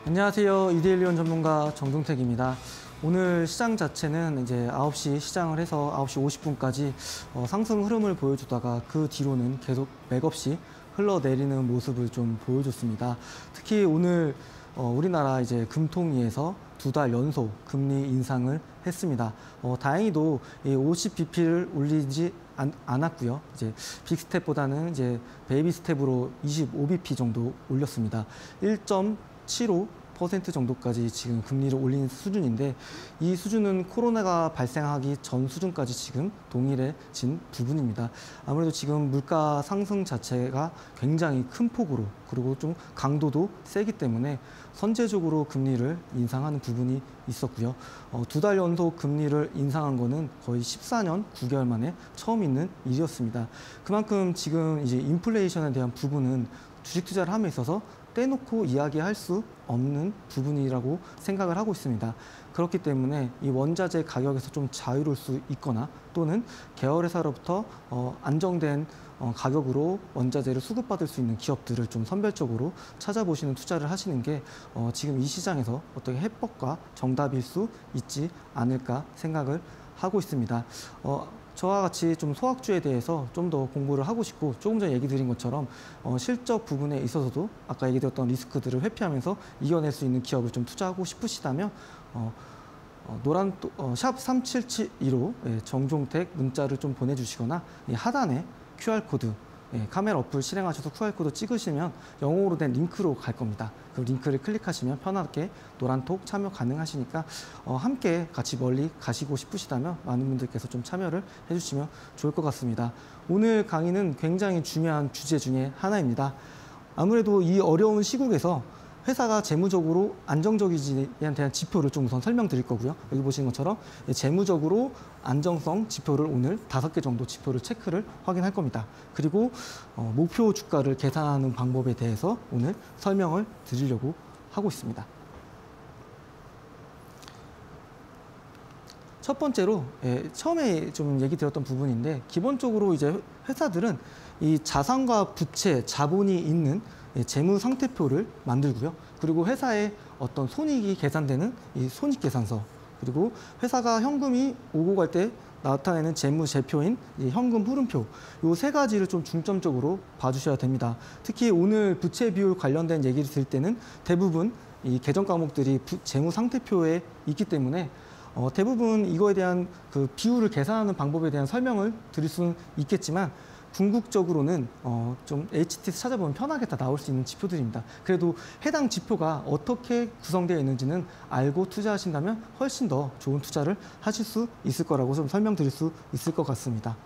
안녕하세요. 이데일리온 전문가 정동택입니다. 오늘 시장 자체는 이제 9시 시장을 해서 9시 50분까지 상승 흐름을 보여주다가 그 뒤로는 계속 맥없이 흘러내리는 모습을 좀 보여줬습니다. 특히 오늘 우리나라 이제 금통위에서 2달 연속 금리 인상을 했습니다. 다행히도 50bp를 올리지 않았고요. 이제 빅스텝보다는 이제 베이비 스텝으로 25bp 정도 올렸습니다. 1.75% 정도까지 지금 금리를 올린 수준인데, 이 수준은 코로나가 발생하기 전 수준까지 지금 동일해진 부분입니다. 아무래도 지금 물가 상승 자체가 굉장히 큰 폭으로, 그리고 좀 강도도 세기 때문에 선제적으로 금리를 인상하는 부분이 있었고요. 2달 연속 금리를 인상한 거는 거의 14년 9개월 만에 처음 있는 일이었습니다. 그만큼 지금 이제 인플레이션에 대한 부분은 주식 투자를 함에 있어서 떼놓고 이야기할 수 없는 부분이라고 생각을 하고 있습니다. 그렇기 때문에 이 원자재 가격에서 좀 자유로울 수 있거나, 또는 계열회사로부터 안정된 가격으로 원자재를 수급받을 수 있는 기업들을 좀 선별적으로 찾아보시는 투자를 하시는 게 지금 이 시장에서 어떻게 해법과 정답일 수 있지 않을까 생각을 하고 있습니다. 저와 같이 좀 소학주에 대해서 좀 더 공부를 하고 싶고, 조금 전에 얘기 드린 것처럼 실적 부분에 있어서도 아까 얘기 드렸던 리스크들을 회피하면서 이겨낼 수 있는 기업을 좀 투자하고 싶으시다면 샵 3772로 정종택 문자를 좀 보내주시거나, 이 하단에 QR코드, 카메라 어플 실행하셔서 QR코드 찍으시면 영어로 된 링크로 갈 겁니다. 그 링크를 클릭하시면 편하게 노란톡 참여 가능하시니까 함께 같이 멀리 가시고 싶으시다면 많은 분들께서 좀 참여를 해주시면 좋을 것 같습니다. 오늘 강의는 굉장히 중요한 주제 중에 하나입니다. 아무래도 이 어려운 시국에서 회사가 재무적으로 안정적이지에 대한 지표를 좀 우선 설명드릴 거고요. 여기 보시는 것처럼 재무적으로 안정성 지표를 오늘 5개 정도 지표를 체크를 확인할 겁니다. 그리고 목표 주가를 계산하는 방법에 대해서 오늘 설명을 드리려고 하고 있습니다. 첫 번째로 처음에 좀 얘기 드렸던 부분인데, 기본적으로 이제 회사들은 이 자산과 부채, 자본이 있는 재무 상태표를 만들고요. 그리고 회사의 어떤 손익이 계산되는 이 손익계산서, 그리고 회사가 현금이 오고 갈 때 나타내는 재무 제표인 이 현금 흐름표, 이 세 가지를 좀 중점적으로 봐주셔야 됩니다. 특히 오늘 부채 비율 관련된 얘기를 드릴 때는 대부분 이 계정 과목들이 재무 상태표에 있기 때문에 대부분 이거에 대한 그 비율을 계산하는 방법에 대한 설명을 드릴 수는 있겠지만, 궁극적으로는 좀 HT에서 찾아보면 편하게 다 나올 수 있는 지표들입니다. 그래도 해당 지표가 어떻게 구성되어 있는지는 알고 투자하신다면 훨씬 더 좋은 투자를 하실 수 있을 거라고 좀 설명드릴 수 있을 것 같습니다.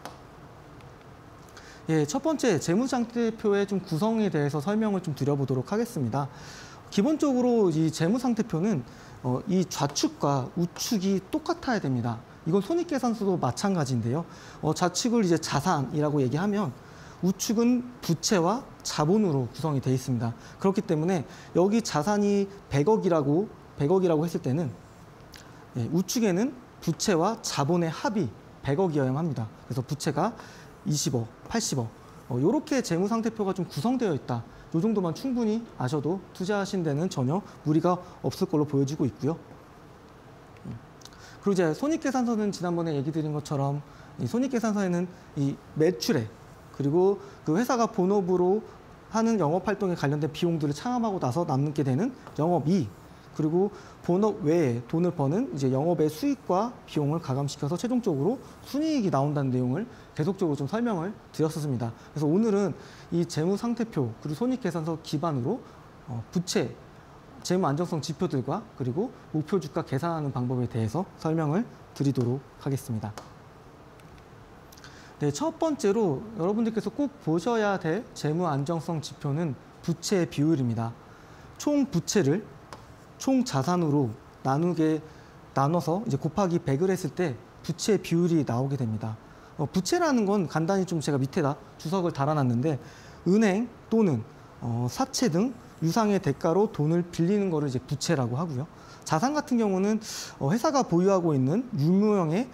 첫 번째, 재무상태표의 좀 구성에 대해서 설명을 좀 드려보도록 하겠습니다. 기본적으로 이 재무상태표는 이 좌측과 우측이 똑같아야 됩니다. 이건 손익계산서도 마찬가지인데요. 좌측을 이제 자산이라고 얘기하면 우측은 부채와 자본으로 구성이 되어 있습니다. 그렇기 때문에 여기 자산이 100억이라고 했을 때는 우측에는 부채와 자본의 합이 100억이어야 합니다. 그래서 부채가 20억, 80억 이렇게 재무상태표가 좀 구성되어 있다. 이 정도만 충분히 아셔도 투자하신 데는 전혀 무리가 없을 걸로 보여지고 있고요. 그리고 이제 손익계산서는 지난번에 얘기 드린 것처럼 이 손익계산서에는 이 매출액, 그리고 그 회사가 본업으로 하는 영업활동에 관련된 비용들을 차감하고 나서 남게 되는 영업이익, 그리고 본업 외에 돈을 버는 이제 영업의 수익과 비용을 가감시켜서 최종적으로 순이익이 나온다는 내용을 계속적으로 좀 설명을 드렸었습니다. 그래서 오늘은 이 재무상태표 그리고 손익계산서 기반으로 부채, 재무 안정성 지표들과 그리고 목표 주가 계산하는 방법에 대해서 설명을 드리도록 하겠습니다. 네, 첫 번째로 여러분들께서 꼭 보셔야 될 재무 안정성 지표는 부채 비율입니다. 총 부채를 총 자산으로 나눠서 이제 곱하기 100을 했을 때 부채 비율이 나오게 됩니다. 부채라는 건 간단히 좀 제가 밑에다 주석을 달아놨는데, 은행 또는 사채 등 유상의 대가로 돈을 빌리는 거를 이제 부채라고 하고요. 자산 같은 경우는 회사가 보유하고 있는 유무형의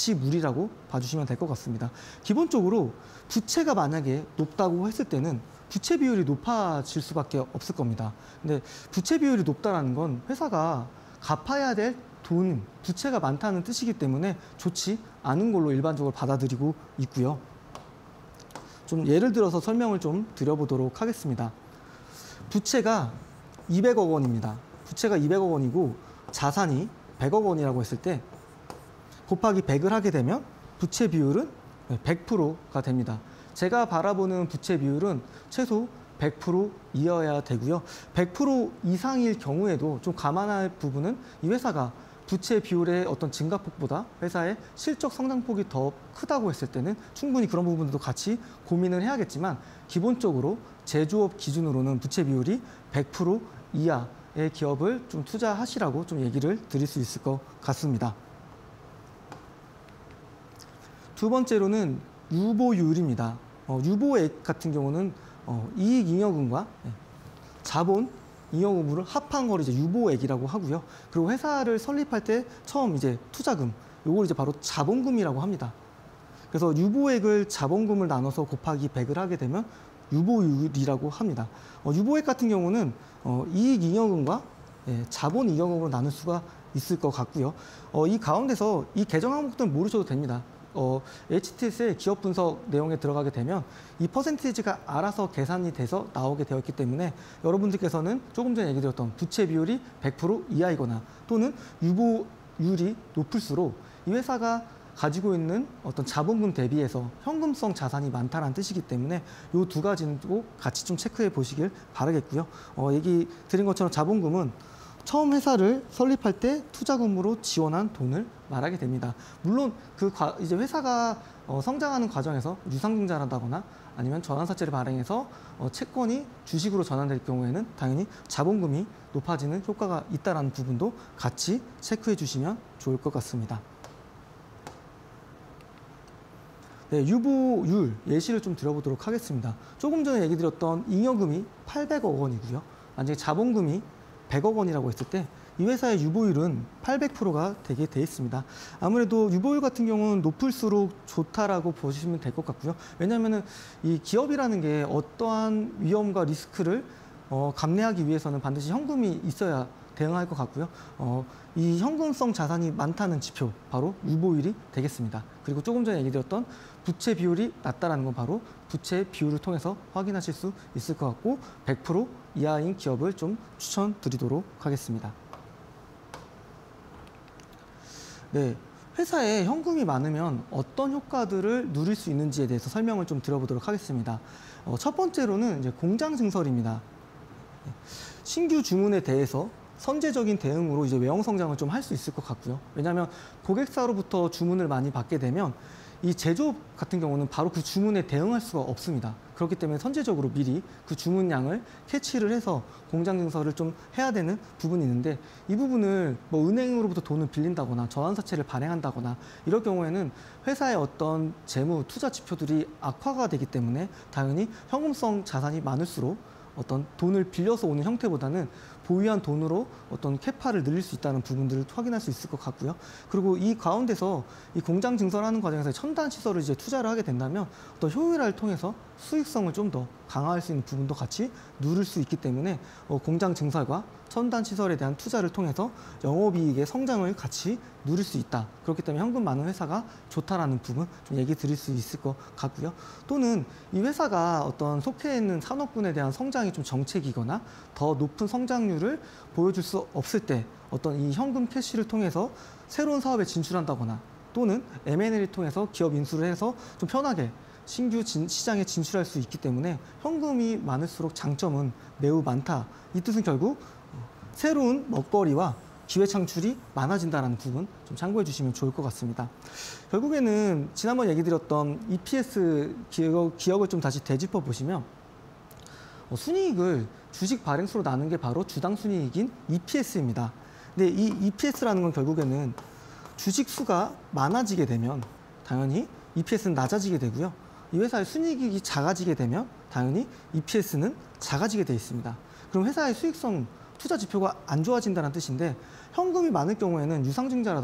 가치물이라고 봐주시면 될 것 같습니다. 기본적으로 부채가 만약에 높다고 했을 때는 부채 비율이 높아질 수밖에 없을 겁니다. 근데 부채 비율이 높다는 건 회사가 갚아야 될 돈, 부채가 많다는 뜻이기 때문에 좋지 않은 걸로 일반적으로 받아들이고 있고요. 좀 예를 들어서 설명을 좀 드려보도록 하겠습니다. 부채가 200억 원입니다. 부채가 200억 원이고 자산이 100억 원이라고 했을 때 곱하기 100을 하게 되면 부채 비율은 100%가 됩니다. 제가 바라보는 부채 비율은 최소 100%이어야 되고요. 100% 이상일 경우에도 좀 감안할 부분은 이 회사가 부채 비율의 어떤 증가폭보다 회사의 실적 성장폭이 더 크다고 했을 때는 충분히 그런 부분들도 같이 고민을 해야겠지만 기본적으로 제조업 기준으로는 부채 비율이 100% 이하의 기업을 좀 투자하시라고 좀 얘기를 드릴 수 있을 것 같습니다. 두 번째로는 유보율입니다. 유보액 같은 경우는 이익잉여금과 자본 잉여금을 합한 걸 이제 유보액이라고 하고요. 그리고 회사를 설립할 때 처음 이제 투자금, 요걸 이제 바로 자본금이라고 합니다. 그래서 유보액을 자본금을 나눠서 곱하기 100을 하게 되면 유보율이라고 합니다. 유보액 같은 경우는 이익잉여금과 자본 잉여금으로 나눌 수가 있을 것 같고요. 이 가운데서 이 개정 항목들은 모르셔도 됩니다. HTS의 기업 분석 내용에 들어가게 되면 이 퍼센티지가 알아서 계산이 돼서 나오게 되었기 때문에 여러분들께서는 조금 전에 얘기 드렸던 부채 비율이 100% 이하이거나 또는 유보율이 높을수록 이 회사가 가지고 있는 어떤 자본금 대비해서 현금성 자산이 많다는 뜻이기 때문에 이 두 가지는 꼭 같이 좀 체크해 보시길 바라겠고요. 얘기 드린 것처럼 자본금은 처음 회사를 설립할 때 투자금으로 지원한 돈을 말하게 됩니다. 물론 이제 회사가 성장하는 과정에서 유상증자한다거나 아니면 전환사채를 발행해서 채권이 주식으로 전환될 경우에는 당연히 자본금이 높아지는 효과가 있다는 부분도 같이 체크해 주시면 좋을 것 같습니다. 네, 유보율 예시를 좀 드려보도록 하겠습니다. 조금 전에 얘기 드렸던 잉여금이 800억 원이고요. 만약에 자본금이 100억 원이라고 했을 때 이 회사의 유보율은 800%가 되게 돼 있습니다. 아무래도 유보율 같은 경우는 높을수록 좋다라고 보시면 될 것 같고요. 왜냐하면 이 기업이라는 게 어떠한 위험과 리스크를 감내하기 위해서는 반드시 현금이 있어야 대응할 것 같고요. 이 현금성 자산이 많다는 지표, 바로 유보율이 되겠습니다. 그리고 조금 전에 얘기 드렸던 부채 비율이 낮다라는 건 바로 부채 비율을 통해서 확인하실 수 있을 것 같고 100% 이하인 기업을 좀 추천드리도록 하겠습니다. 네, 회사에 현금이 많으면 어떤 효과들을 누릴 수 있는지에 대해서 설명을 좀 드려보도록 하겠습니다. 첫 번째로는 이제 공장 증설입니다. 신규 주문에 대해서 선제적인 대응으로 이제 외형 성장을 좀 할 수 있을 것 같고요. 왜냐하면 고객사로부터 주문을 많이 받게 되면 이 제조업 같은 경우는 바로 그 주문에 대응할 수가 없습니다. 그렇기 때문에 선제적으로 미리 그 주문량을 캐치를 해서 공장 증설을 좀 해야 되는 부분이 있는데 이 부분을 뭐 은행으로부터 돈을 빌린다거나 전환사채를 발행한다거나 이럴 경우에는 회사의 어떤 재무, 투자 지표들이 악화가 되기 때문에 당연히 현금성 자산이 많을수록 어떤 돈을 빌려서 오는 형태보다는 보유한 돈으로 어떤 캐파를 늘릴 수 있다는 부분들을 확인할 수 있을 것 같고요. 그리고 이 가운데서 이 공장 증설하는 과정에서 첨단 시설을 이제 투자를 하게 된다면 어떤 효율화를 통해서 수익성을 좀 더 강화할 수 있는 부분도 같이 누릴 수 있기 때문에 공장 증설과 첨단 시설에 대한 투자를 통해서 영업이익의 성장을 같이 누릴 수 있다. 그렇기 때문에 현금 많은 회사가 좋다라는 부분 좀 얘기 드릴 수 있을 것 같고요. 또는 이 회사가 어떤 속해 있는 산업군에 대한 성장이 좀 정책이거나 더 높은 성장률을 보여줄 수 없을 때 어떤 이 현금 캐시를 통해서 새로운 사업에 진출한다거나 또는 M&A를 통해서 기업 인수를 해서 좀 편하게 신규 시장에 진출할 수 있기 때문에 현금이 많을수록 장점은 매우 많다. 이 뜻은 결국 새로운 먹거리와 기회 창출이 많아진다는 부분 좀 참고해 주시면 좋을 것 같습니다. 결국에는 지난번 얘기 드렸던 EPS 기억을 좀 다시 되짚어 보시면 순이익을 주식 발행수로 나눈 게 바로 주당 순이익인 EPS입니다. 근데 이 EPS라는 건 결국에는 주식 수가 많아지게 되면 당연히 EPS는 낮아지게 되고요. 이 회사의 순이익이 작아지게 되면 당연히 EPS는 작아지게 돼 있습니다. 그럼 회사의 수익성, 투자 지표가 안 좋아진다는 뜻인데 현금이 많을 경우에는 유상증자라던가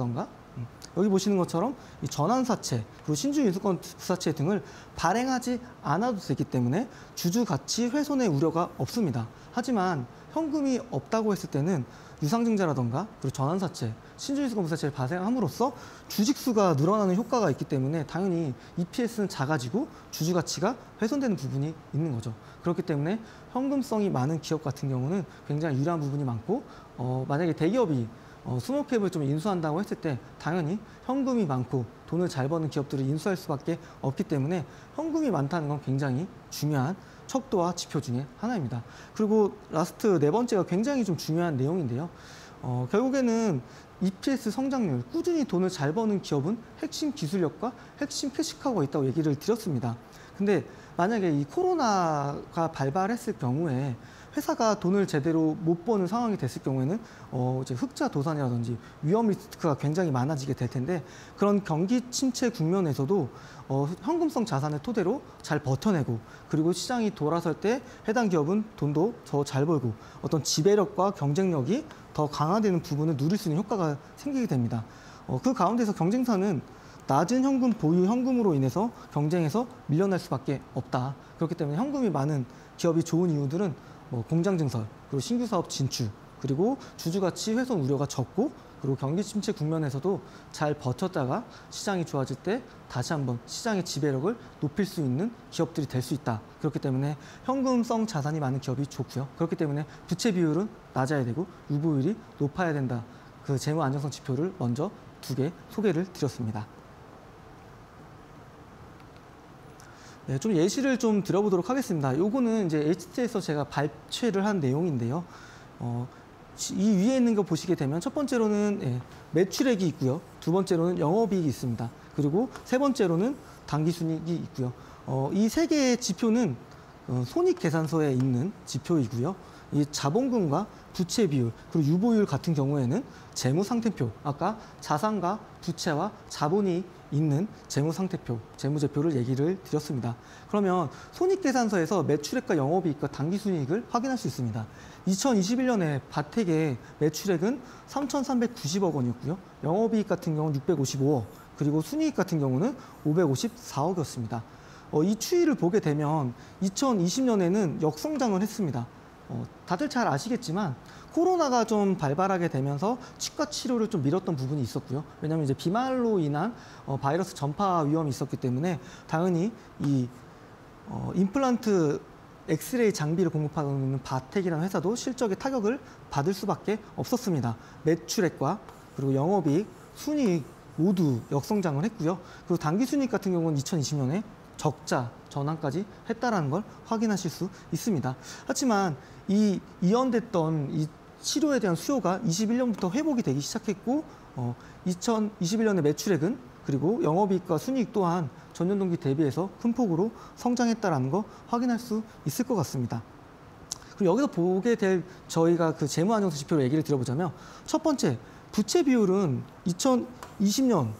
여기 보시는 것처럼 이 전환사채, 그리고 신주인수권 부사채 등을 발행하지 않아도 되기 때문에 주주 가치 훼손의 우려가 없습니다. 하지만 현금이 없다고 했을 때는 유상증자라던가 그리고 전환사채, 신주인수권 부사채를 발행함으로써 주식수가 늘어나는 효과가 있기 때문에 당연히 EPS는 작아지고 주주 가치가 훼손되는 부분이 있는 거죠. 그렇기 때문에 현금성이 많은 기업 같은 경우는 굉장히 유리한 부분이 많고 만약에 대기업이 스몰캡을 좀 인수한다고 했을 때 당연히 현금이 많고 돈을 잘 버는 기업들을 인수할 수밖에 없기 때문에 현금이 많다는 건 굉장히 중요한 척도와 지표 중에 하나입니다. 그리고 라스트 네 번째가 굉장히 좀 중요한 내용인데요. 결국에는 EPS 성장률, 꾸준히 돈을 잘 버는 기업은 핵심 기술력과 핵심 캐시카우가 있다고 얘기를 드렸습니다. 근데 만약에 이 코로나가 발발했을 경우에 회사가 돈을 제대로 못 버는 상황이 됐을 경우에는 이제 흑자 도산이라든지 위험 리스크가 굉장히 많아지게 될 텐데 그런 경기 침체 국면에서도 현금성 자산을 토대로 잘 버텨내고 그리고 시장이 돌아설 때 해당 기업은 돈도 더 잘 벌고 어떤 지배력과 경쟁력이 더 강화되는 부분을 누릴 수 있는 효과가 생기게 됩니다. 그 가운데서 경쟁사는 낮은 현금 보유 현금으로 인해서 경쟁에서 밀려날 수밖에 없다. 그렇기 때문에 현금이 많은 기업이 좋은 이유들은 공장 증설, 그리고 신규 사업 진출, 그리고 주주가치 훼손 우려가 적고 그리고 경기 침체 국면에서도 잘 버텼다가 시장이 좋아질 때 다시 한번 시장의 지배력을 높일 수 있는 기업들이 될 수 있다. 그렇기 때문에 현금성 자산이 많은 기업이 좋고요. 그렇기 때문에 부채 비율은 낮아야 되고 유보율이 높아야 된다. 그 재무 안정성 지표를 먼저 두 개 소개를 드렸습니다. 네, 좀 예시를 좀 드려보도록 하겠습니다. 요거는 이제 HT에서 제가 발췌를 한 내용인데요. 이 위에 있는 거 보시게 되면 첫 번째로는 매출액이 있고요. 두 번째로는 영업이익이 있습니다. 그리고 세 번째로는 당기순이익이 있고요. 이 세 개의 지표는 손익계산서에 있는 지표이고요. 이 자본금과 부채 비율 그리고 유보율 같은 경우에는 재무상태표, 아까 자산과 부채와 자본이 있는 재무상태표, 재무제표를 얘기를 드렸습니다. 그러면 손익계산서에서 매출액과 영업이익과 당기순이익을 확인할 수 있습니다. 2021년에 바텍의 매출액은 3,390억 원이었고요. 영업이익 같은 경우는 655억, 그리고 순이익 같은 경우는 554억이었습니다. 이 추이를 보게 되면 2020년에는 역성장을 했습니다. 다들 잘 아시겠지만 코로나가 좀 발발하게 되면서 치과 치료를 좀 미뤘던 부분이 있었고요. 왜냐하면 이제 비말로 인한 바이러스 전파 위험이 있었기 때문에 당연히 이 임플란트 엑스레이 장비를 공급하고 있는 바텍이라는 회사도 실적에 타격을 받을 수밖에 없었습니다. 매출액과 그리고 영업이익, 순이익 모두 역성장을 했고요. 그리고 당기순이익 같은 경우는 2020년에 적자 전환까지 했다라는 걸 확인하실 수 있습니다. 하지만 이 이연됐던 이 치료에 대한 수요가 21년부터 회복이 되기 시작했고 2021년의 매출액은 그리고 영업이익과 순이익 또한 전년 동기 대비해서 큰 폭으로 성장했다라는 거 확인할 수 있을 것 같습니다. 그리고 여기서 보게 될 저희가 그 재무안정성 지표로 얘기를 드려보자면 첫 번째 부채 비율은 2020년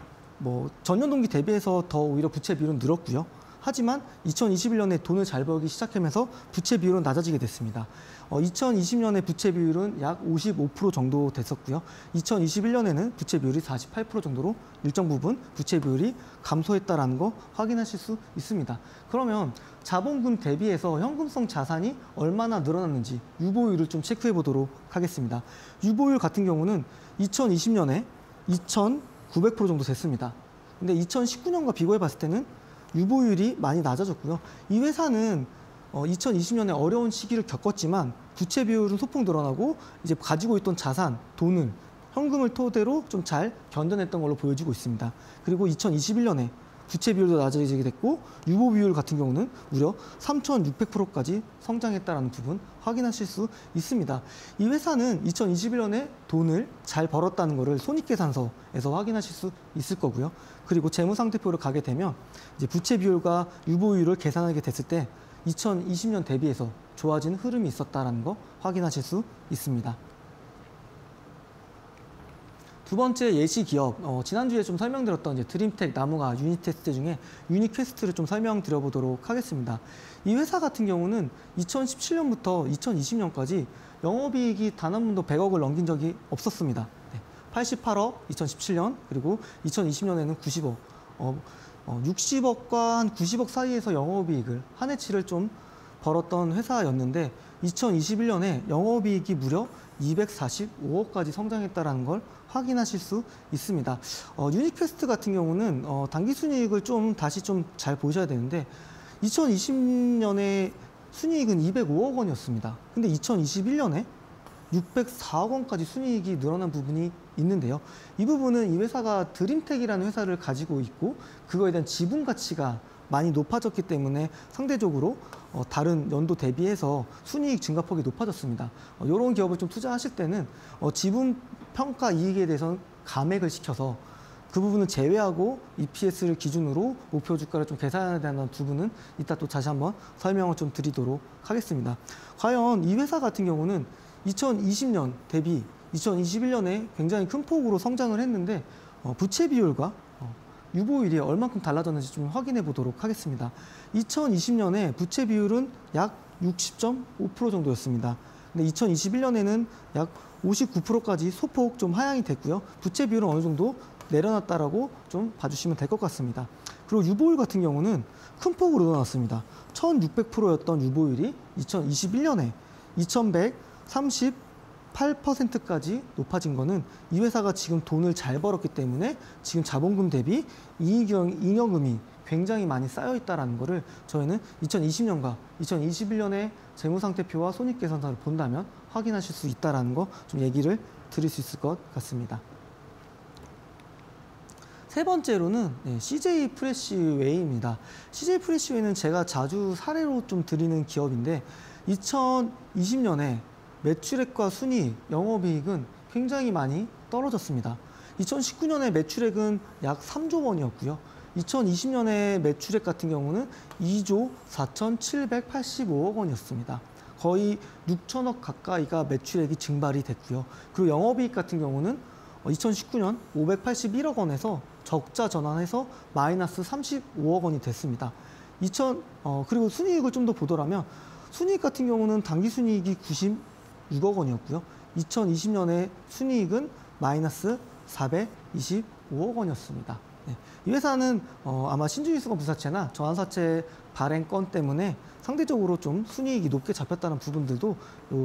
전년 동기 대비해서 더 오히려 부채 비율은 늘었고요. 하지만 2021년에 돈을 잘 벌기 시작하면서 부채 비율은 낮아지게 됐습니다. 2020년에 부채 비율은 약 55% 정도 됐었고요. 2021년에는 부채 비율이 48% 정도로 일정 부분 부채 비율이 감소했다라는 거 확인하실 수 있습니다. 그러면 자본금 대비해서 현금성 자산이 얼마나 늘어났는지 유보율을 좀 체크해 보도록 하겠습니다. 유보율 같은 경우는 2020년에 2,900% 정도 됐습니다. 근데 2019년과 비교해 봤을 때는 유보율이 많이 낮아졌고요. 이 회사는 2020년에 어려운 시기를 겪었지만 부채 비율은 소폭 늘어나고 이제 가지고 있던 자산, 돈을 현금을 토대로 좀 잘 견뎌냈던 걸로 보여지고 있습니다. 그리고 2021년에 부채 비율도 낮아지게 됐고 유보 비율 같은 경우는 무려 3,600%까지 성장했다는 부분 확인하실 수 있습니다. 이 회사는 2021년에 돈을 잘 벌었다는 것을 손익계산서에서 확인하실 수 있을 거고요. 그리고 재무상태표를 가게 되면 이제 부채 비율과 유보 비율을 계산하게 됐을 때 2020년 대비해서 좋아진 흐름이 있었다는 거 확인하실 수 있습니다. 두 번째 예시 기업, 지난주에 좀 설명드렸던 이제 드림텍, 나무가 유니테스트 중에 유니퀘스트를 좀 설명드려보도록 하겠습니다. 이 회사 같은 경우는 2017년부터 2020년까지 영업이익이 단 한 번도 100억을 넘긴 적이 없었습니다. 88억 2017년, 그리고 2020년에는 90억. 60억과 한 90억 사이에서 영업이익을 한 해치를 좀 벌었던 회사였는데 2021년에 영업이익이 무려 245억까지 성장했다는 걸 확인하실 수 있습니다. 유니퀘스트 같은 경우는 당기순이익을 다시 잘 보셔야 되는데 2020년에 순이익은 205억 원이었습니다. 근데 2021년에 604억 원까지 순이익이 늘어난 부분이 있는데요. 이 부분은 이 회사가 드림텍이라는 회사를 가지고 있고 그거에 대한 지분 가치가 많이 높아졌기 때문에 상대적으로 다른 연도 대비해서 순이익 증가폭이 높아졌습니다. 이런 기업을 좀 투자하실 때는 지분 평가 이익에 대해서는 감액을 시켜서 그 부분을 제외하고 EPS를 기준으로 목표 주가를 좀 계산해야 되는 부분은 이따 또 다시 한번 설명을 좀 드리도록 하겠습니다. 과연 이 회사 같은 경우는 2020년 대비 2021년에 굉장히 큰 폭으로 성장을 했는데 부채 비율과 유보율이 얼만큼 달라졌는지 좀 확인해 보도록 하겠습니다. 2020년에 부채 비율은 약 60.5% 정도였습니다. 근데 2021년에는 약 59%까지 소폭 좀 하향이 됐고요. 부채 비율은 어느 정도 내려놨다라고 좀 봐주시면 될 것 같습니다. 그리고 유보율 같은 경우는 큰 폭으로 늘어났습니다. 1600%였던 유보율이 2021년에 2138%까지 높아진 거는 이 회사가 지금 돈을 잘 벌었기 때문에 지금 자본금 대비 잉여금이 굉장히 많이 쌓여 있다는 것을 저희는 2020년과 2021년의 재무상태표와 손익계산서를 본다면 확인하실 수 있다는 거 좀 얘기를 드릴 수 있을 것 같습니다. 세 번째로는 CJ 프레시웨이입니다. CJ 프레시웨이는 제가 자주 사례로 좀 드리는 기업인데 2020년에 매출액과 순이익, 영업이익은 굉장히 많이 떨어졌습니다. 2019년에 매출액은 약 3조 원이었고요. 2020년에 매출액 같은 경우는 2조 4,785억 원이었습니다. 거의 6천억 가까이가 매출액이 증발이 됐고요. 그리고 영업이익 같은 경우는 2019년 581억 원에서 적자 전환해서 마이너스 35억 원이 됐습니다. 그리고 순이익을 좀 더 보더라면 순이익 같은 경우는 당기순이익이 96억 원이었고요. 2020년에 순이익은 마이너스 425억 원이었습니다. 네. 이 회사는 아마 신주유수거 부사채나 저환사채 발행 건 때문에 상대적으로 좀 순이익이 높게 잡혔다는 부분들도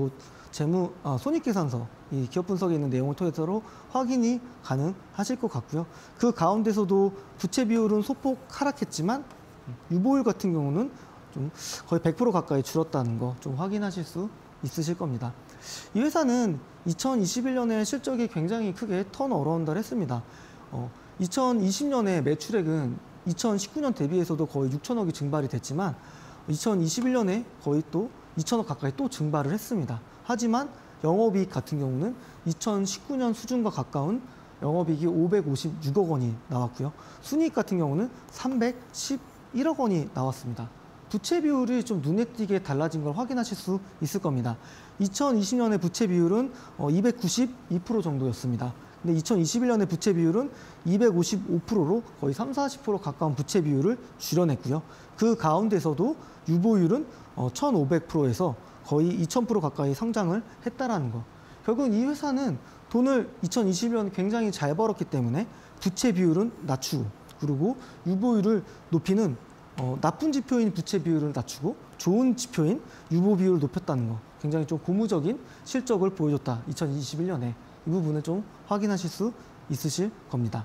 손익계산서, 이 기업 분석에 있는 내용을 통해서 확인이 가능하실 것 같고요. 그 가운데서도 부채 비율은 소폭 하락했지만 유보율 같은 경우는 좀 거의 100% 가까이 줄었다는 거 좀 확인하실 수 있으실 겁니다. 이 회사는 2021년에 실적이 굉장히 크게 턴어라운드를 했습니다. 2020년에 매출액은 2019년 대비해서도 거의 6천억이 증발이 됐지만 2021년에 거의 또 2천억 가까이 또 증발을 했습니다. 하지만 영업이익 같은 경우는 2019년 수준과 가까운 영업이익이 556억 원이 나왔고요. 순이익 같은 경우는 311억 원이 나왔습니다. 부채 비율이 좀 눈에 띄게 달라진 걸 확인하실 수 있을 겁니다. 2020년의 부채 비율은 292% 정도였습니다. 근데 2021년의 부채 비율은 255%로 거의 30~40% 가까운 부채 비율을 줄여냈고요. 그 가운데서도 유보율은 1500%에서 거의 2000% 가까이 성장을 했다라는 거. 결국은 이 회사는 돈을 2021년 굉장히 잘 벌었기 때문에 부채 비율은 낮추고 그리고 유보율을 높이는 나쁜 지표인 부채 비율을 낮추고 좋은 지표인 유보 비율을 높였다는 거. 굉장히 좀 고무적인 실적을 보여줬다. 2021년에. 이 부분을 좀 확인하실 수 있으실 겁니다.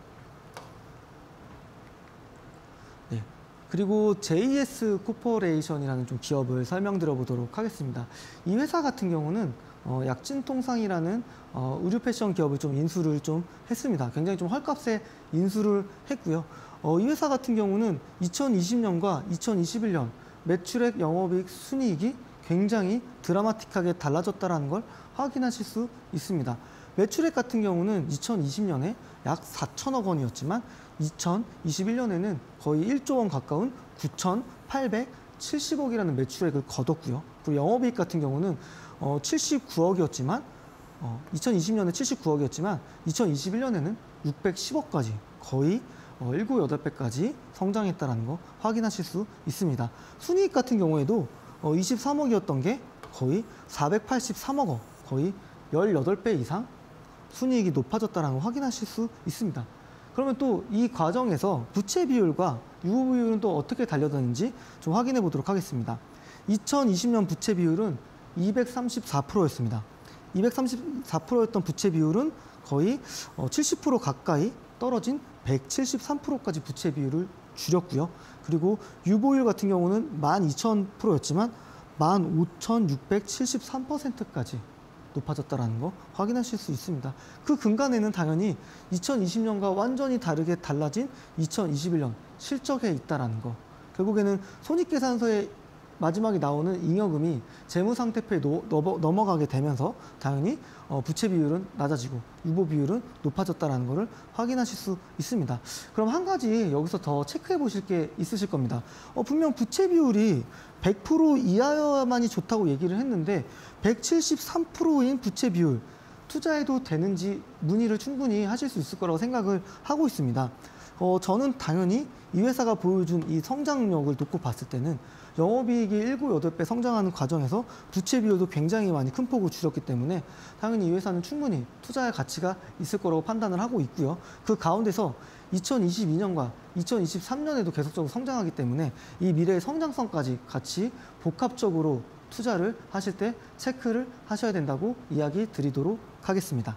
네. 그리고 JS 코퍼레이션이라는 좀 기업을 설명드려 보도록 하겠습니다. 이 회사 같은 경우는 약진통상이라는 의류 패션 기업을 좀 인수를 좀 했습니다. 굉장히 좀 헐값에 인수를 했고요. 이 회사 같은 경우는 2020년과 2021년 매출액, 영업이익, 순이익이 굉장히 드라마틱하게 달라졌다는 걸 확인하실 수 있습니다. 매출액 같은 경우는 2020년에 약 4천억 원이었지만 2021년에는 거의 1조 원 가까운 9,870억이라는 매출액을 거뒀고요. 그리고 영업이익 같은 경우는 79억이었지만 2020년에 79억이었지만 2021년에는 610억까지 거의 7, 8배까지 성장했다는 거 확인하실 수 있습니다. 순이익 같은 경우에도 23억이었던 게 거의 483억 원, 거의 18배 이상 순이익이 높아졌다는 걸 확인하실 수 있습니다. 그러면 또 이 과정에서 부채 비율과 유보 비율은 또 어떻게 달려드는지 좀 확인해 보도록 하겠습니다. 2020년 부채 비율은 234%였습니다. 234%였던 부채 비율은 거의 70% 가까이 떨어진 173%까지 부채 비율을 줄였고요. 그리고 유보율 같은 경우는 12,000%였지만 15,673%까지 높아졌다는 거 확인하실 수 있습니다. 그 근간에는 당연히 2020년과 완전히 다르게 달라진 2021년 실적에 있다는 거. 결국에는 손익계산서에 마지막에 나오는 잉여금이 재무상태표에 넘어가게 되면서 당연히 부채 비율은 낮아지고 유보 비율은 높아졌다는 것을 확인하실 수 있습니다. 그럼 한 가지 여기서 더 체크해 보실 게 있으실 겁니다. 분명 부채 비율이 100% 이하여야만이 좋다고 얘기를 했는데 173%인 부채 비율 투자해도 되는지 문의를 충분히 하실 수 있을 거라고 생각을 하고 있습니다. 저는 당연히 이 회사가 보여준 이 성장력을 놓고 봤을 때는 영업이익이 7, 8배 성장하는 과정에서 부채 비율도 굉장히 많이 큰 폭으로 줄였기 때문에 당연히 이 회사는 충분히 투자할 가치가 있을 거라고 판단을 하고 있고요. 그 가운데서 2022년과 2023년에도 계속적으로 성장하기 때문에 이 미래의 성장성까지 같이 복합적으로 투자를 하실 때 체크를 하셔야 된다고 이야기 드리도록 하겠습니다.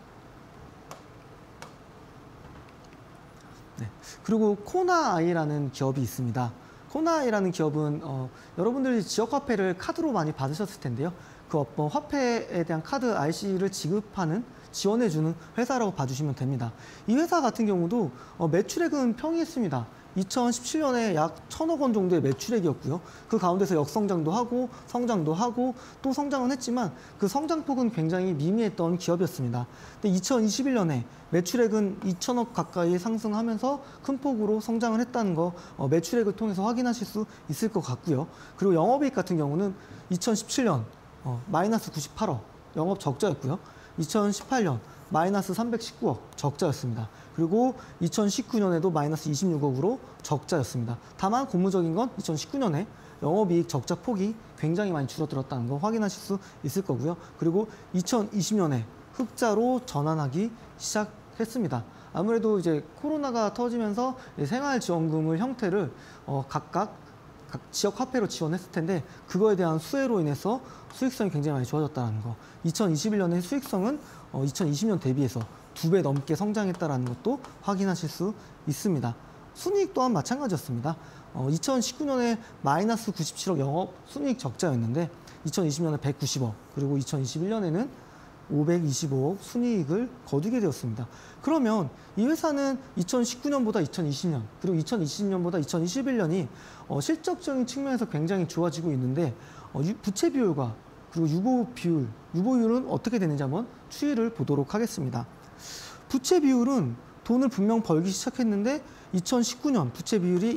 네. 그리고 코나아이라는 기업이 있습니다. 코나아이라는 기업은 여러분들이 지역화폐를 카드로 많이 받으셨을 텐데요. 그 어떤 화폐에 대한 카드 IC를 지원해주는 회사라고 봐주시면 됩니다. 이 회사 같은 경우도 매출액은 평이했습니다. 2017년에 약 1,000억 원 정도의 매출액이었고요. 그 가운데서 역성장도 하고 성장도 하고 또 성장은 했지만 그 성장폭은 굉장히 미미했던 기업이었습니다. 근데 2021년에 매출액은 2,000억 가까이 상승하면서 큰 폭으로 성장을 했다는 거 매출액을 통해서 확인하실 수 있을 것 같고요. 그리고 영업이익 같은 경우는 2017년 마이너스 98억 영업 적자였고요. 2018년 마이너스 319억 적자였습니다. 그리고 2019년에도 마이너스 26억으로 적자였습니다. 다만 고무적인 건 2019년에 영업이익 적자 폭이 굉장히 많이 줄어들었다는 거 확인하실 수 있을 거고요. 그리고 2020년에 흑자로 전환하기 시작했습니다. 아무래도 이제 코로나가 터지면서 생활지원금을 형태를 각각 지역 화폐로 지원했을 텐데 그거에 대한 수혜로 인해서 수익성이 굉장히 많이 좋아졌다는 거. 2021년의 수익성은 2020년 대비해서 2배 넘게 성장했다는 것도 확인하실 수 있습니다. 순이익 또한 마찬가지였습니다. 2019년에 마이너스 97억 영업 순이익 적자였는데 2020년에 190억 그리고 2021년에는 525억 순이익을 거두게 되었습니다. 그러면 이 회사는 2019년보다 2020년 그리고 2020년보다 2021년이 실적적인 측면에서 굉장히 좋아지고 있는데 부채 비율과 그리고 유보율은 어떻게 되는지 한번 추이를 보도록 하겠습니다. 부채 비율은 돈을 분명 벌기 시작했는데 2019년 부채 비율이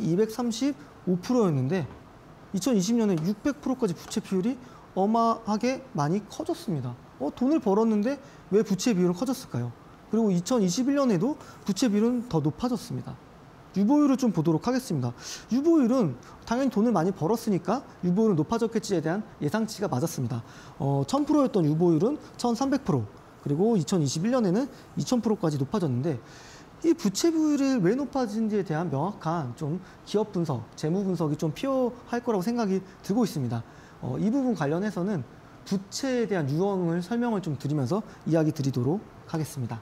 235%였는데 2020년에 600%까지 부채 비율이 어마하게 많이 커졌습니다. 돈을 벌었는데 왜 부채 비율은 커졌을까요? 그리고 2021년에도 부채 비율은 더 높아졌습니다. 유보율을 좀 보도록 하겠습니다. 유보율은 당연히 돈을 많이 벌었으니까 유보율은 높아졌겠지에 대한 예상치가 맞았습니다. 1000%였던 유보율은 1300%, 그리고 2021년에는 2000%까지 높아졌는데 이 부채 비율이 왜 높아진지에 대한 명확한 좀 기업 분석, 재무 분석이 좀 필요할 거라고 생각이 들고 있습니다. 이 부분 관련해서는 부채에 대한 유형을 설명을 좀 드리면서 이야기 드리도록 하겠습니다.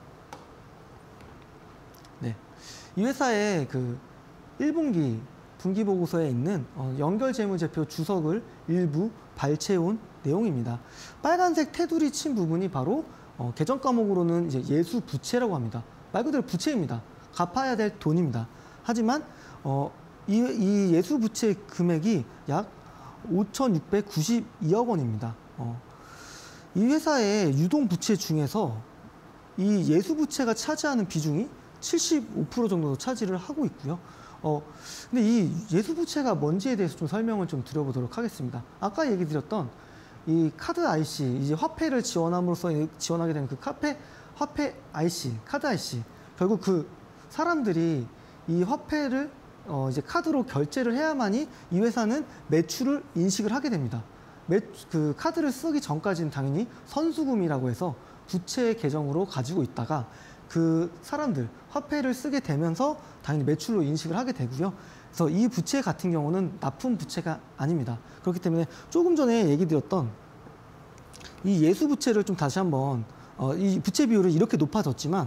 네. 이 회사의 그 1분기 분기 보고서에 있는 연결재무제표 주석을 일부 발췌해온 내용입니다. 빨간색 테두리 친 부분이 바로 계정 과목으로는 이제 예수 부채라고 합니다. 말 그대로 부채입니다. 갚아야 될 돈입니다. 하지만 이 예수 부채 금액이 약 5,692억 원입니다. 이 회사의 유동 부채 중에서 이 예수 부채가 차지하는 비중이 75% 정도 차지를 하고 있고요. 근데 이 예수 부채가 뭔지에 대해서 좀 설명을 좀 드려보도록 하겠습니다. 아까 얘기 드렸던 이 카드 IC, 이제 화폐를 지원함으로써 지원하게 되는 그 화폐 IC, 카드 IC. 결국 그 사람들이 이 화폐를 이제 카드로 결제를 해야만이 이 회사는 매출을 인식을 하게 됩니다. 그 카드를 쓰기 전까지는 당연히 선수금이라고 해서 부채 계정으로 가지고 있다가 그 사람들 화폐를 쓰게 되면서 당연히 매출로 인식을 하게 되고요. 그래서 이 부채 같은 경우는 납품 부채가 아닙니다. 그렇기 때문에 조금 전에 얘기 드렸던 이 예수 부채를 좀 다시 한번 이 부채 비율은 이렇게 높아졌지만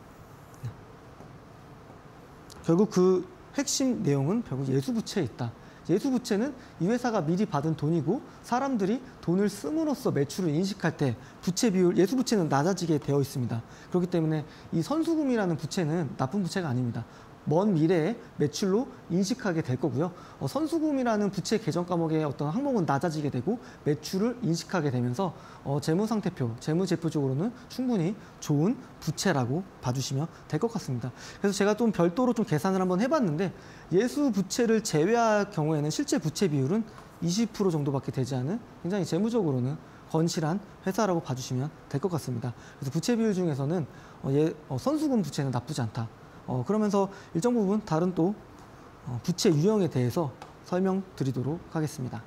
결국 그 핵심 내용은 결국 예수 부채에 있다. 예수 부채는 이 회사가 미리 받은 돈이고 사람들이 돈을 씀으로써 매출을 인식할 때 부채 비율, 예수 부채는 낮아지게 되어 있습니다. 그렇기 때문에 이 선수금이라는 부채는 나쁜 부채가 아닙니다. 먼 미래에 매출로 인식하게 될 거고요. 선수금이라는 부채 계정 과목의 어떤 항목은 낮아지게 되고 매출을 인식하게 되면서 재무상태표, 재무제표적으로는 충분히 좋은 부채라고 봐주시면 될 것 같습니다. 그래서 제가 좀 별도로 좀 계산을 한번 해봤는데 예수 부채를 제외할 경우에는 실제 부채 비율은 20% 정도밖에 되지 않은 굉장히 재무적으로는 건실한 회사라고 봐주시면 될 것 같습니다. 그래서 부채 비율 중에서는 선수금 부채는 나쁘지 않다. 그러면서 일정 부분 다른 또 부채 유형에 대해서 설명드리도록 하겠습니다.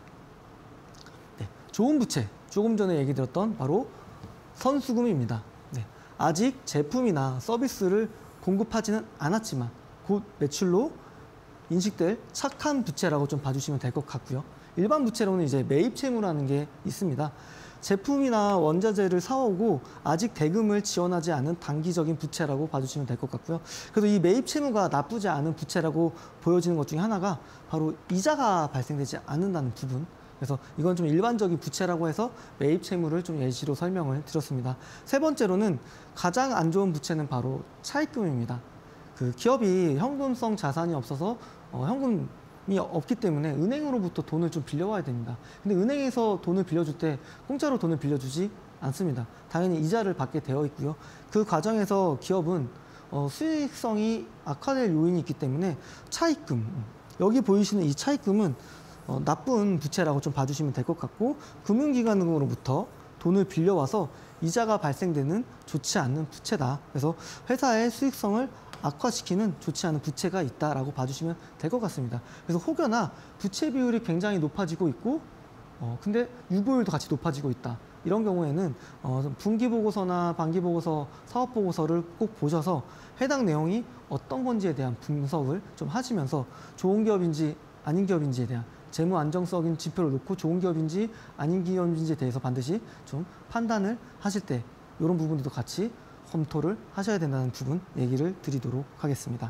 네, 좋은 부채, 조금 전에 얘기 드렸던 바로 선수금입니다. 네, 아직 제품이나 서비스를 공급하지는 않았지만 곧 매출로 인식될 착한 부채라고 좀 봐주시면 될 것 같고요. 일반 부채로는 이제 매입 채무라는 게 있습니다. 제품이나 원자재를 사오고 아직 대금을 지원하지 않은 단기적인 부채라고 봐주시면 될 것 같고요. 그래도 이 매입 채무가 나쁘지 않은 부채라고 보여지는 것 중에 하나가 바로 이자가 발생되지 않는다는 부분. 그래서 이건 좀 일반적인 부채라고 해서 매입 채무를 좀 예시로 설명을 드렸습니다. 세 번째로는 가장 안 좋은 부채는 바로 차입금입니다. 그 기업이 현금성 자산이 없어서 현금이 없기 때문에 은행으로부터 돈을 좀 빌려와야 됩니다. 근데 은행에서 돈을 빌려줄 때 공짜로 돈을 빌려주지 않습니다. 당연히 이자를 받게 되어 있고요. 그 과정에서 기업은 수익성이 악화될 요인이 있기 때문에 차입금, 여기 보이시는 이 차입금은 나쁜 부채라고 좀 봐주시면 될 것 같고 금융기관으로부터 돈을 빌려와서 이자가 발생되는 좋지 않은 부채다. 그래서 회사의 수익성을 악화시키는 좋지 않은 부채가 있다라고 봐주시면 될 것 같습니다. 그래서 혹여나 부채 비율이 굉장히 높아지고 있고 근데 유보율도 같이 높아지고 있다. 이런 경우에는 분기보고서나 반기보고서, 사업보고서를 꼭 보셔서 해당 내용이 어떤 건지에 대한 분석을 좀 하시면서 좋은 기업인지 아닌 기업인지에 대한 재무 안정적인 지표를 놓고 좋은 기업인지 아닌 기업인지에 대해서 반드시 좀 판단을 하실 때 이런 부분들도 같이 검토를 하셔야 된다는 부분 얘기를 드리도록 하겠습니다.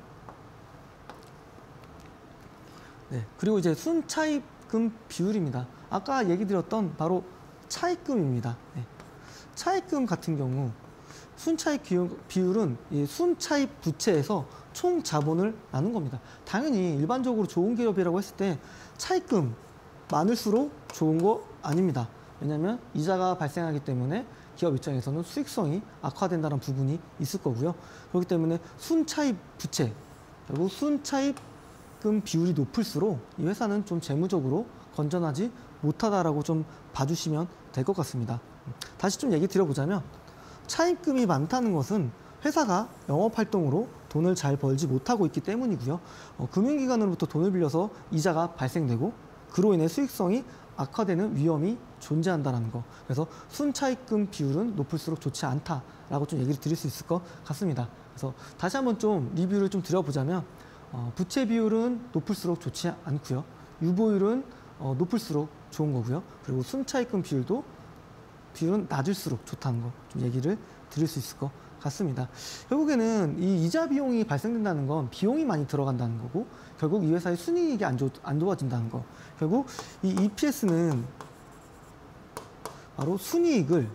네, 그리고 이제 순차입금 비율입니다. 아까 얘기 드렸던 바로 차입금입니다. 네, 차입금 같은 경우 순차입 비율은 이 순차입 부채에서 총 자본을 나눈 겁니다. 당연히 일반적으로 좋은 기업이라고 했을 때 차입금 많을수록 좋은 거 아닙니다. 왜냐하면 이자가 발생하기 때문에 기업 입장에서는 수익성이 악화된다는 부분이 있을 거고요. 그렇기 때문에 순차입 부채, 그리고 순차입금 비율이 높을수록 이 회사는 좀 재무적으로 건전하지 못하다라고 좀 봐주시면 될 것 같습니다. 다시 좀 얘기 드려보자면 차입금이 많다는 것은 회사가 영업활동으로 돈을 잘 벌지 못하고 있기 때문이고요. 금융기관으로부터 돈을 빌려서 이자가 발생되고 그로 인해 수익성이 악화되는 위험이 존재한다는 거. 그래서 순차입금 비율은 높을수록 좋지 않다라고 좀 얘기를 드릴 수 있을 것 같습니다. 그래서 다시 한번 좀 리뷰를 좀 드려보자면 부채 비율은 높을수록 좋지 않고요. 유보율은 높을수록 좋은 거고요. 그리고 순차입금 비율은 낮을수록 좋다는 거 좀 얘기를 드릴 수 있을 것 같습니다. 결국에는 이 이자 비용이 발생된다는 건 비용이 많이 들어간다는 거고 결국 이 회사의 순이익이 안 좋아진다는 거. 결국 이 EPS는 바로 순이익을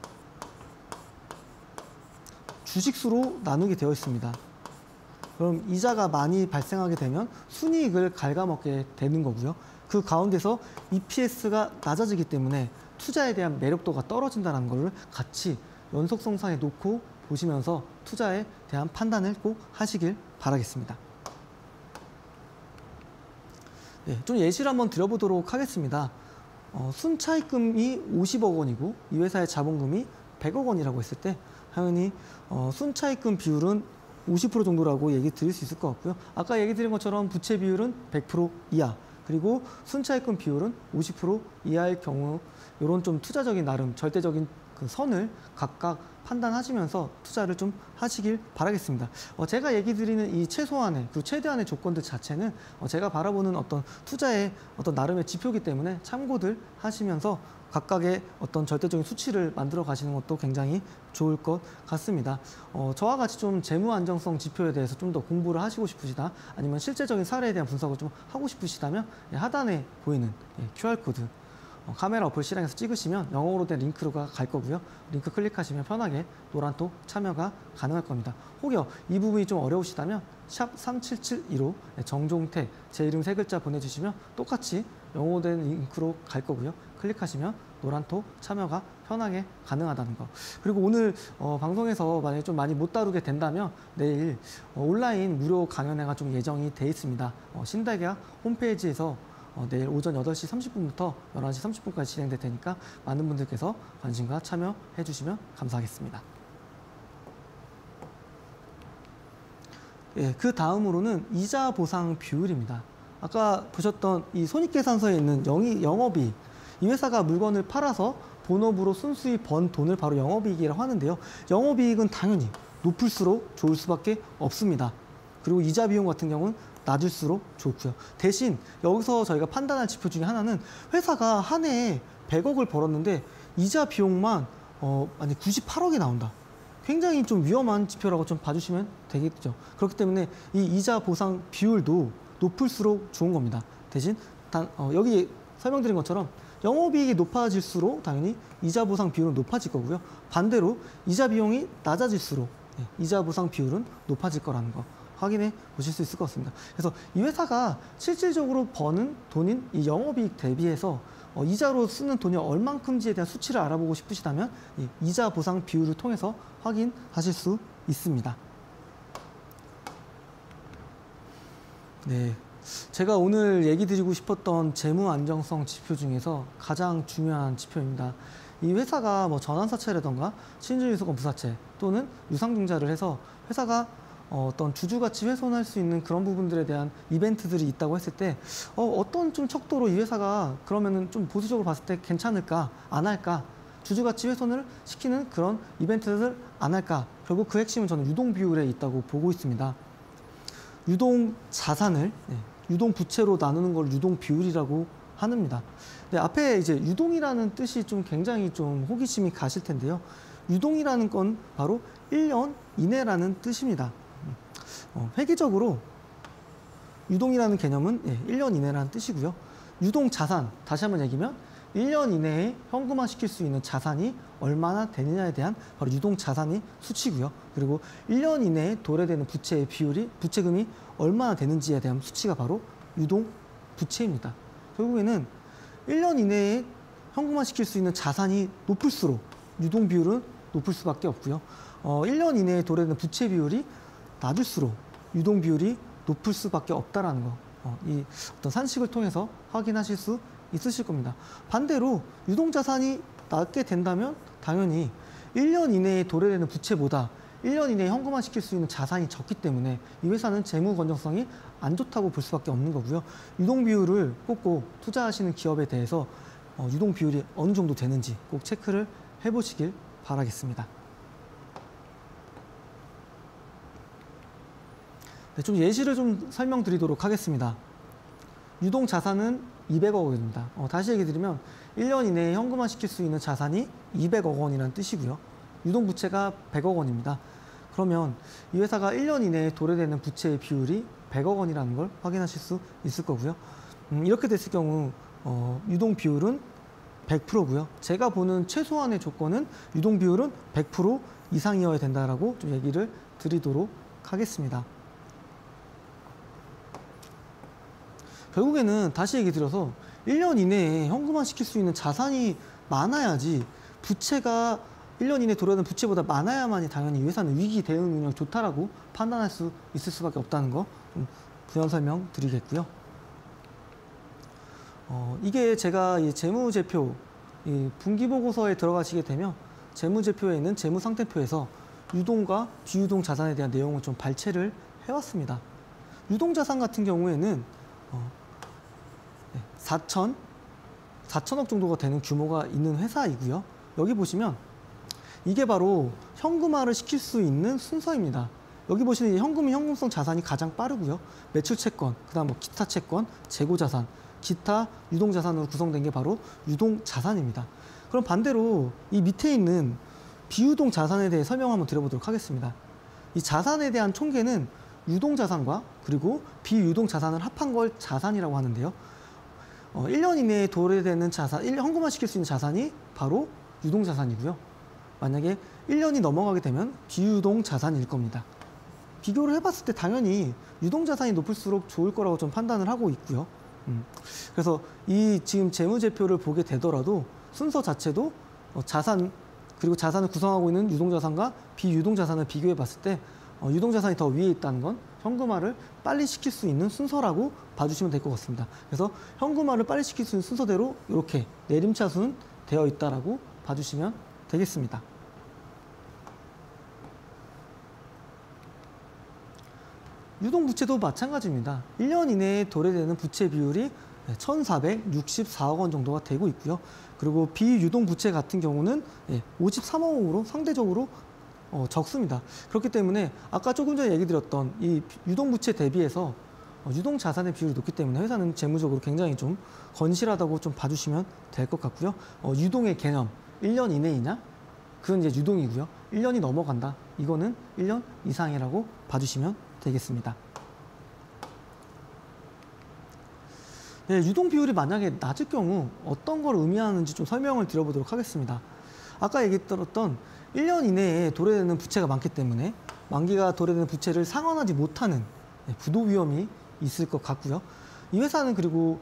주식수로 나누게 되어 있습니다. 그럼 이자가 많이 발생하게 되면 순이익을 갉아먹게 되는 거고요. 그 가운데서 EPS가 낮아지기 때문에 투자에 대한 매력도가 떨어진다는 것을 같이 연속성상에 놓고 보시면서 투자에 대한 판단을 꼭 하시길 바라겠습니다. 네, 좀 예시를 한번 드려보도록 하겠습니다. 순차입금이 50억 원이고 이 회사의 자본금이 100억 원이라고 했을 때 당연히 순차입금 비율은 50% 정도라고 얘기 드릴 수 있을 것 같고요. 아까 얘기 드린 것처럼 부채 비율은 100% 이하, 그리고 순차입금 비율은 50% 이하일 경우 이런 좀 투자적인 나름 절대적인 그 선을 각각 판단하시면서 투자를 좀 하시길 바라겠습니다. 제가 얘기 드리는 이 최소한의 그리고 최대한의 조건들 자체는 제가 바라보는 어떤 투자의 어떤 나름의 지표이기 때문에 참고들 하시면서 각각의 어떤 절대적인 수치를 만들어 가시는 것도 굉장히 좋을 것 같습니다. 저와 같이 좀 재무 안정성 지표에 대해서 좀 더 공부를 하시고 싶으시다, 아니면 실제적인 사례에 대한 분석을 좀 하고 싶으시다면 하단에 보이는 QR코드 카메라 어플 실행해서 찍으시면 영어로 된 링크로가 갈 거고요. 링크 클릭하시면 편하게 노란톡 참여가 가능할 겁니다. 혹여 이 부분이 좀 어려우시다면 샵 3772로 정종태 제 이름 3글자 보내주시면 똑같이 영어로 된 링크로 갈 거고요. 클릭하시면 노란톡 참여가 편하게 가능하다는 거. 그리고 오늘 방송에서 만약에 좀 많이 못 다루게 된다면 내일 온라인 무료 강연회가 좀 예정이 돼 있습니다. 신대계약 홈페이지에서 내일 오전 8시 30분부터 11시 30분까지 진행될 테니까 많은 분들께서 관심과 참여해 주시면 감사하겠습니다. 그 다음으로는 이자 보상 비율입니다. 아까 보셨던 이 손익계산서에 있는 영업이익, 이 회사가 물건을 팔아서 본업으로 순수히 번 돈을 바로 영업이익이라고 하는데요. 영업이익은 당연히 높을수록 좋을 수밖에 없습니다. 그리고 이자 비용 같은 경우는 낮을수록 좋고요. 대신 여기서 저희가 판단할 지표 중에 하나는 회사가 한 해에 100억을 벌었는데 이자 비용만 아니 98억이 나온다. 굉장히 좀 위험한 지표라고 좀 봐주시면 되겠죠. 그렇기 때문에 이 이자 보상 비율도 높을수록 좋은 겁니다. 대신 여기 설명드린 것처럼 영업이익이 높아질수록 당연히 이자 보상 비율은 높아질 거고요. 반대로 이자 비용이 낮아질수록 이자 보상 비율은 높아질 거라는 거 확인해 보실 수 있을 것 같습니다. 그래서 이 회사가 실질적으로 버는 돈인 이 영업이익 대비해서 이자로 쓰는 돈이 얼만큼지에 대한 수치를 알아보고 싶으시다면 이자 보상 비율을 통해서 확인하실 수 있습니다. 네, 제가 오늘 얘기 드리고 싶었던 재무 안정성 지표 중에서 가장 중요한 지표입니다. 이 회사가 뭐 전환사채라던가 신주유수건 부사채 또는 유상증자를 해서 회사가 어떤 주주가치 훼손할 수 있는 그런 부분들에 대한 이벤트들이 있다고 했을 때 어떤 좀 척도로 이 회사가 그러면은 좀 보수적으로 봤을 때 괜찮을까 안 할까, 주주가치 훼손을 시키는 그런 이벤트를 안 할까, 결국 그 핵심은 저는 유동 비율에 있다고 보고 있습니다. 유동 자산을 유동 부채로 나누는 걸 유동 비율이라고 합니다. 네, 앞에 이제 유동이라는 뜻이 좀 굉장히 좀 호기심이 가실 텐데요. 유동이라는 건 바로 1년 이내라는 뜻입니다. 회계적으로 유동이라는 개념은 1년 이내라는 뜻이고요. 유동 자산, 다시 한번 얘기하면 1년 이내에 현금화시킬 수 있는 자산이 얼마나 되느냐에 대한 바로 유동 자산이 수치고요. 그리고 1년 이내에 도래되는 부채의 비율이, 부채금이 얼마나 되는지에 대한 수치가 바로 유동 부채입니다. 결국에는 1년 이내에 현금화시킬 수 있는 자산이 높을수록 유동 비율은 높을 수밖에 없고요. 1년 이내에 도래되는 부채 비율이 낮을수록 유동 비율이 높을 수밖에 없다라는 거, 이 어떤 산식을 통해서 확인하실 수 있으실 겁니다. 반대로 유동 자산이 낮게 된다면 당연히 1년 이내에 도래되는 부채보다 1년 이내에 현금화시킬 수 있는 자산이 적기 때문에 이 회사는 재무 건전성이 안 좋다고 볼 수밖에 없는 거고요. 유동 비율을 꼭 투자하시는 기업에 대해서 유동 비율이 어느 정도 되는지 꼭 체크를 해보시길 바라겠습니다. 네, 좀 예시를 좀 설명드리도록 하겠습니다. 유동 자산은 200억 원입니다. 다시 얘기 드리면 1년 이내에 현금화시킬 수 있는 자산이 200억 원이라는 뜻이고요. 유동 부채가 100억 원입니다. 그러면 이 회사가 1년 이내에 도래되는 부채의 비율이 100억 원이라는 걸 확인하실 수 있을 거고요. 이렇게 됐을 경우 유동 비율은 100%고요. 제가 보는 최소한의 조건은 유동 비율은 100% 이상이어야 된다라고 좀 얘기를 드리도록 하겠습니다. 결국에는 다시 얘기 드려서 1년 이내에 현금화시킬 수 있는 자산이 많아야지, 부채가 1년 이내에 도래하는 부채보다 많아야만이 당연히 이 회사는 위기 대응 능력이 좋다라고 판단할 수 있을 수밖에 없다는 거 좀 부연 설명 드리겠고요. 이게 제가 이 재무제표, 이 분기보고서에 들어가시게 되면 재무제표에 있는 재무상태표에서 유동과 비유동 자산에 대한 내용을 좀 발췌를 해왔습니다. 유동자산 같은 경우에는 4천억 정도가 되는 규모가 있는 회사이고요. 여기 보시면 이게 바로 현금화를 시킬 수 있는 순서입니다. 여기 보시는 이 현금은 현금성 자산이 가장 빠르고요. 매출 채권, 그다음 뭐 기타 채권, 재고 자산, 기타 유동 자산으로 구성된 게 바로 유동 자산입니다. 그럼 반대로 이 밑에 있는 비유동 자산에 대해 설명 한번 드려보도록 하겠습니다. 이 자산에 대한 총계는 유동 자산과 그리고 비유동 자산을 합한 걸 자산이라고 하는데요. 1년 이내에 도래되는 자산, 현금화 시킬 수 있는 자산이 바로 유동 자산이고요. 만약에 1년이 넘어가게 되면 비유동 자산일 겁니다. 비교를 해봤을 때 당연히 유동 자산이 높을수록 좋을 거라고 좀 판단을 하고 있고요. 그래서 이 지금 재무제표를 보게 되더라도 순서 자체도 자산 그리고 자산을 구성하고 있는 유동 자산과 비유동 자산을 비교해 봤을 때 유동 자산이 더 위에 있다는 건 현금화를 빨리 시킬 수 있는 순서라고 봐주시면 될 것 같습니다. 그래서 현금화를 빨리 시킬 수 있는 순서대로 이렇게 내림차순 되어 있다라고 봐주시면 되겠습니다. 유동부채도 마찬가지입니다. 1년 이내에 도래되는 부채 비율이 1,464억 원 정도가 되고 있고요. 그리고 비유동부채 같은 경우는 53억으로 상대적으로 적습니다. 그렇기 때문에 아까 조금 전에 얘기 드렸던 이 유동부채 대비해서 유동자산의 비율이 높기 때문에 회사는 재무적으로 굉장히 좀 건실하다고 좀 봐주시면 될 것 같고요. 유동의 개념, 1년 이내이냐? 그건 이제 유동이고요. 1년이 넘어간다. 이거는 1년 이상이라고 봐주시면 되겠습니다. 네, 유동 비율이 만약에 낮을 경우 어떤 걸 의미하는지 좀 설명을 드려보도록 하겠습니다. 아까 얘기했던 1년 이내에 도래되는 부채가 많기 때문에 만기가 도래되는 부채를 상환하지 못하는 부도 위험이 있을 것 같고요. 이 회사는 그리고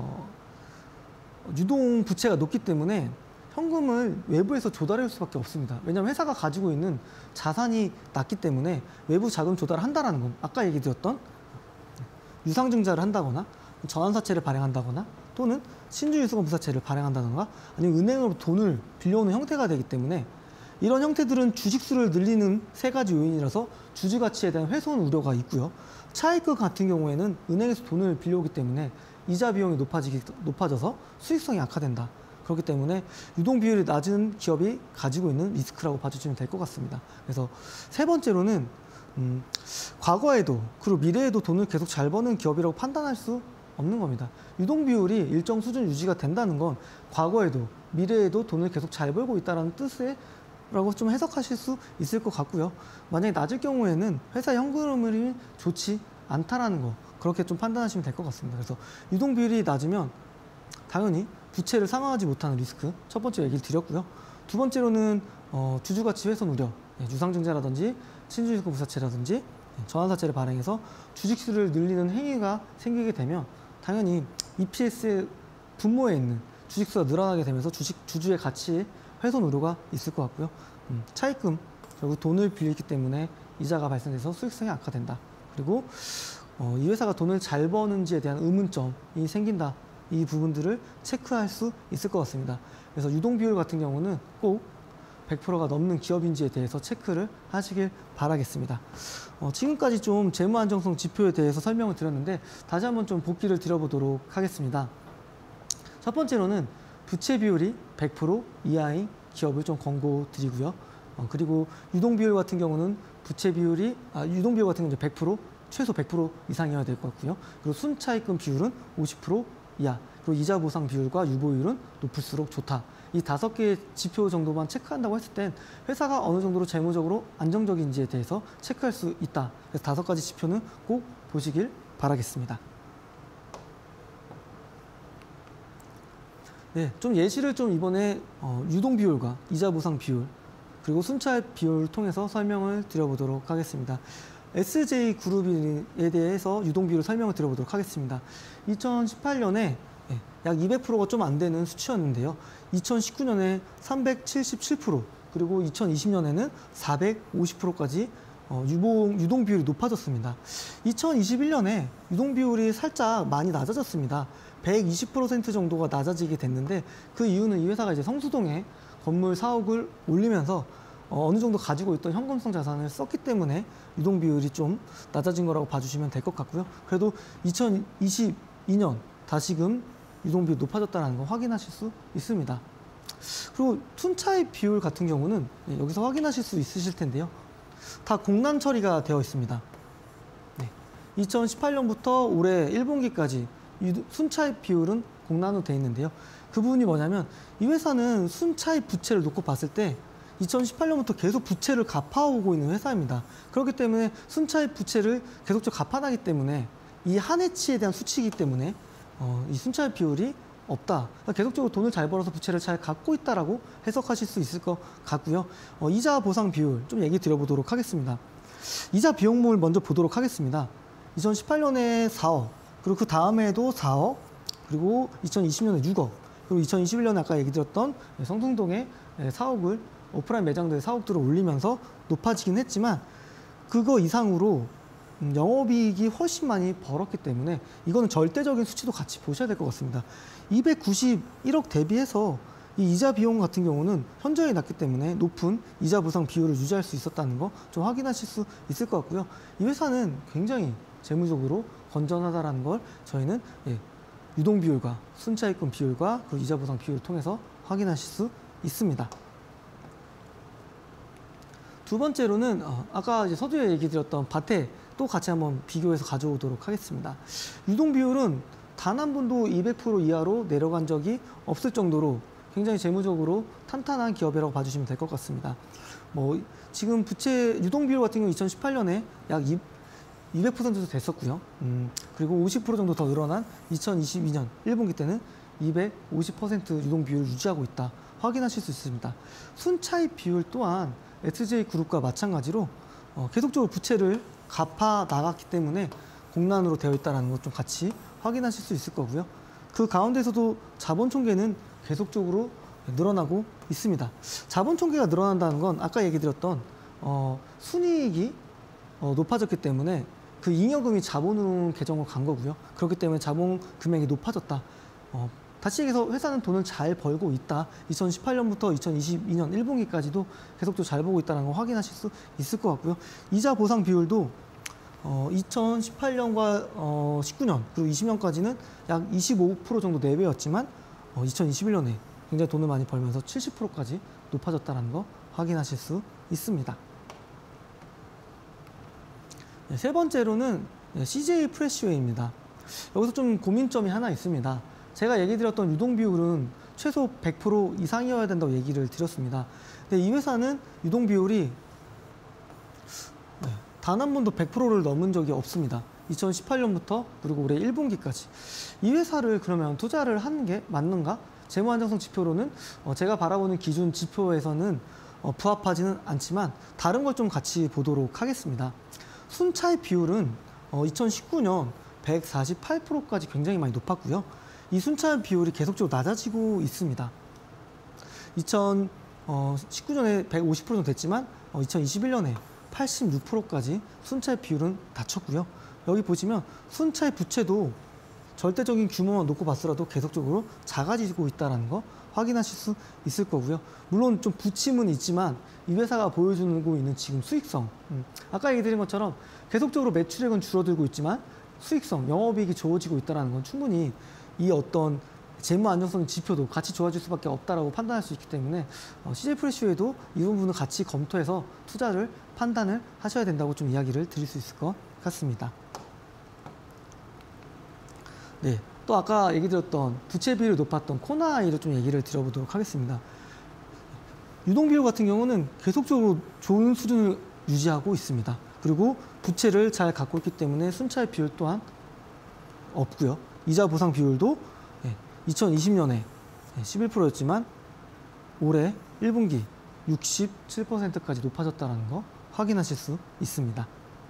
유동 부채가 높기 때문에 현금을 외부에서 조달할 수밖에 없습니다. 왜냐하면 회사가 가지고 있는 자산이 낮기 때문에 외부 자금 조달을 한다는 건 아까 얘기 드렸던 유상증자를 한다거나 전환사채를 발행한다거나 또는 신주유수건부사채를 발행한다던가 아니면 은행으로 돈을 빌려오는 형태가 되기 때문에 이런 형태들은 주식수를 늘리는 세 가지 요인이라서 주주가치에 대한 훼손 우려가 있고요. 차익금 같은 경우에는 은행에서 돈을 빌려오기 때문에 이자 비용이 높아져서 수익성이 악화된다. 그렇기 때문에 유동 비율이 낮은 기업이 가지고 있는 리스크라고 봐주시면 될 것 같습니다. 그래서 세 번째로는 과거에도 그리고 미래에도 돈을 계속 잘 버는 기업이라고 판단할 수 없는 겁니다. 유동 비율이 일정 수준 유지가 된다는 건 과거에도 미래에도 돈을 계속 잘 벌고 있다는 뜻이라고 좀 해석하실 수 있을 것 같고요. 만약에 낮을 경우에는 회사 현금 흐름이 좋지 않다라는 거 그렇게 좀 판단하시면 될 것 같습니다. 그래서 유동 비율이 낮으면 당연히 부채를 상환하지 못하는 리스크 첫 번째 얘기를 드렸고요. 두 번째로는 주주가치 훼손 우려, 유상증자라든지 신주유수건부사채라든지 전환사채를 발행해서 주식수를 늘리는 행위가 생기게 되면 당연히 EPS의 분모에 있는 주식수가 늘어나게 되면서 주주의 가치에 훼손 우려가 있을 것 같고요. 차입금, 결국 돈을 빌리기 때문에 이자가 발생돼서 수익성이 악화된다. 그리고 이 회사가 돈을 잘 버는지에 대한 의문점이 생긴다. 이 부분들을 체크할 수 있을 것 같습니다. 그래서 유동 비율 같은 경우는 꼭 100%가 넘는 기업인지에 대해서 체크를 하시길 바라겠습니다. 지금까지 좀 재무 안정성 지표에 대해서 설명을 드렸는데 다시 한번 좀 복기를 드려보도록 하겠습니다. 첫 번째로는 부채 비율이 100% 이하인 기업을 좀 권고드리고요. 그리고 유동 비율 같은 경우는 유동 비율 같은 경우는 100% 최소 100% 이상이어야 될 것 같고요. 그리고 순차입금 비율은 50% 이하, 그리고 이자 보상 비율과 유보율은 높을수록 좋다. 이 5개의 지표 정도만 체크한다고 했을 땐 회사가 어느 정도로 재무적으로 안정적인지에 대해서 체크할 수 있다. 그래서 5가지 지표는 꼭 보시길 바라겠습니다. 네, 좀 예시를 좀 이번에 유동 비율과 이자 보상 비율 그리고 순차입 비율을 통해서 설명을 드려보도록 하겠습니다. SJ그룹에 대해서 유동 비율을 설명을 드려보도록 하겠습니다. 2018년에 약 200%가 좀 안 되는 수치였는데요. 2019년에 377% 그리고 2020년에는 450%까지 유동 비율이 높아졌습니다. 2021년에 유동 비율이 살짝 많이 낮아졌습니다. 120% 정도가 낮아지게 됐는데 그 이유는 이 회사가 이제 성수동에 건물 사옥을 올리면서 어느 정도 가지고 있던 현금성 자산을 썼기 때문에 유동 비율이 좀 낮아진 거라고 봐주시면 될 것 같고요. 그래도 2022년 다시금 유동 비율이 높아졌다는 거 확인하실 수 있습니다. 그리고 순차입 비율 같은 경우는 여기서 확인하실 수 있으실 텐데요. 다 공란 처리가 되어 있습니다. 2018년부터 올해 1분기까지 순차입 비율은 공란으로 되어 있는데요. 그 부분이 뭐냐면 이 회사는 순차입 부채를 놓고 봤을 때 2018년부터 계속 부채를 갚아오고 있는 회사입니다. 그렇기 때문에 순차입 부채를 계속적으로 갚아나기 때문에 이 한 해치에 대한 수치이기 때문에 이 순차입 비율이 없다. 그러니까 계속적으로 돈을 잘 벌어서 부채를 잘 갚고 있다라고 해석하실 수 있을 것 같고요. 이자 보상 비율 좀 얘기 드려보도록 하겠습니다. 이자 비용물 먼저 보도록 하겠습니다. 2018년에 4억, 그리고 그 다음에도 4억, 그리고 2020년에 6억, 그리고 2021년에 아까 얘기 드렸던 성동동에 4억을 오프라인 매장들의 4억들을 올리면서 높아지긴 했지만 그거 이상으로 영업이익이 훨씬 많이 벌었기 때문에 이거는 절대적인 수치도 같이 보셔야 될 것 같습니다. 291억 대비해서 이 이자 비용 같은 경우는 현저히 낮기 때문에 높은 이자 보상 비율을 유지할 수 있었다는 거 좀 확인하실 수 있을 것 같고요. 이 회사는 굉장히 재무적으로 건전하다는 걸 저희는 유동 비율과 순차입금 비율과 그리고 이자 보상 비율을 통해서 확인하실 수 있습니다. 두 번째로는 아까 이제 서두에 얘기 드렸던 밭에 또 같이 한번 비교해서 가져오도록 하겠습니다. 유동 비율은 단 한 번도 200% 이하로 내려간 적이 없을 정도로 굉장히 재무적으로 탄탄한 기업이라고 봐주시면 될 것 같습니다. 지금 부채 유동 비율 같은 경우 2018년에 약 200% 정도 됐었고요. 그리고 50% 정도 더 늘어난 2022년 1분기 때는 250% 유동 비율을 유지하고 있다. 확인하실 수 있습니다. 순차입 비율 또한 SJ그룹과 마찬가지로 계속적으로 부채를 갚아 나갔기 때문에 공란으로 되어 있다는 것 좀 같이 확인하실 수 있을 거고요. 그 가운데서도 자본 총계는 계속적으로 늘어나고 있습니다. 자본 총계가 늘어난다는 건 아까 얘기 드렸던 순이익이 높아졌기 때문에 그 잉여금이 자본으로 계정으로 간 거고요. 그렇기 때문에 자본 금액이 높아졌다. 다시 얘기해서 회사는 돈을 잘 벌고 있다. 2018년부터 2022년 1분기까지도 계속적으로 잘 보고 있다는 걸 확인하실 수 있을 것 같고요. 이자 보상 비율도 2018년과 19년 그리고 20년까지는 약 25% 정도 내외였지만 2021년에 굉장히 돈을 많이 벌면서 70%까지 높아졌다는 거 확인하실 수 있습니다. 세 번째로는 CJ 프레시웨이입니다. 여기서 좀 고민점이 하나 있습니다. 제가 얘기 드렸던 유동 비율은 최소 100% 이상이어야 된다고 얘기를 드렸습니다. 근데 이 회사는 유동 비율이 단 한 번도 100%를 넘은 적이 없습니다. 2018년부터 그리고 올해 1분기까지. 이 회사를 그러면 투자를 하는 게 맞는가? 재무 안정성 지표로는 제가 바라보는 기준 지표에서는 부합하지는 않지만 다른 걸 좀 같이 보도록 하겠습니다. 순차입 비율은 2019년 148%까지 굉장히 많이 높았고요. 이 순차입 비율이 계속적으로 낮아지고 있습니다. 2019년에 150% 정도 됐지만 2021년에 86%까지 순차입 비율은 낮췄고요. 여기 보시면 순차입 부채도 절대적인 규모만 놓고 봤더라도 계속적으로 작아지고 있다는 거 확인하실 수 있을 거고요. 물론 좀 부침은 있지만 이 회사가 보여주고 있는 지금 수익성, 아까 얘기 드린 것처럼 계속적으로 매출액은 줄어들고 있지만 수익성, 영업이익이 좋아지고 있다는 건 충분히 이 어떤 재무 안정성 지표도 같이 좋아질 수밖에 없다라고 판단할 수 있기 때문에 CJ 프레시웨이도 이 부분을 같이 검토해서 투자를 판단을 하셔야 된다고 좀 이야기를 드릴 수 있을 것 같습니다. 네, 또 아까 얘기 드렸던 부채 비율이 높았던 코나이를 좀 얘기를 드려보도록 하겠습니다. 유동 비율 같은 경우는 계속적으로 좋은 수준을 유지하고 있습니다. 그리고 부채를 잘 갖고 있기 때문에 순차입 비율 또한 없고요. 이자 보상 비율도 2020년에 11%였지만 올해 1분기 67%까지 높아졌다는 거 확인하실 수 있습니다.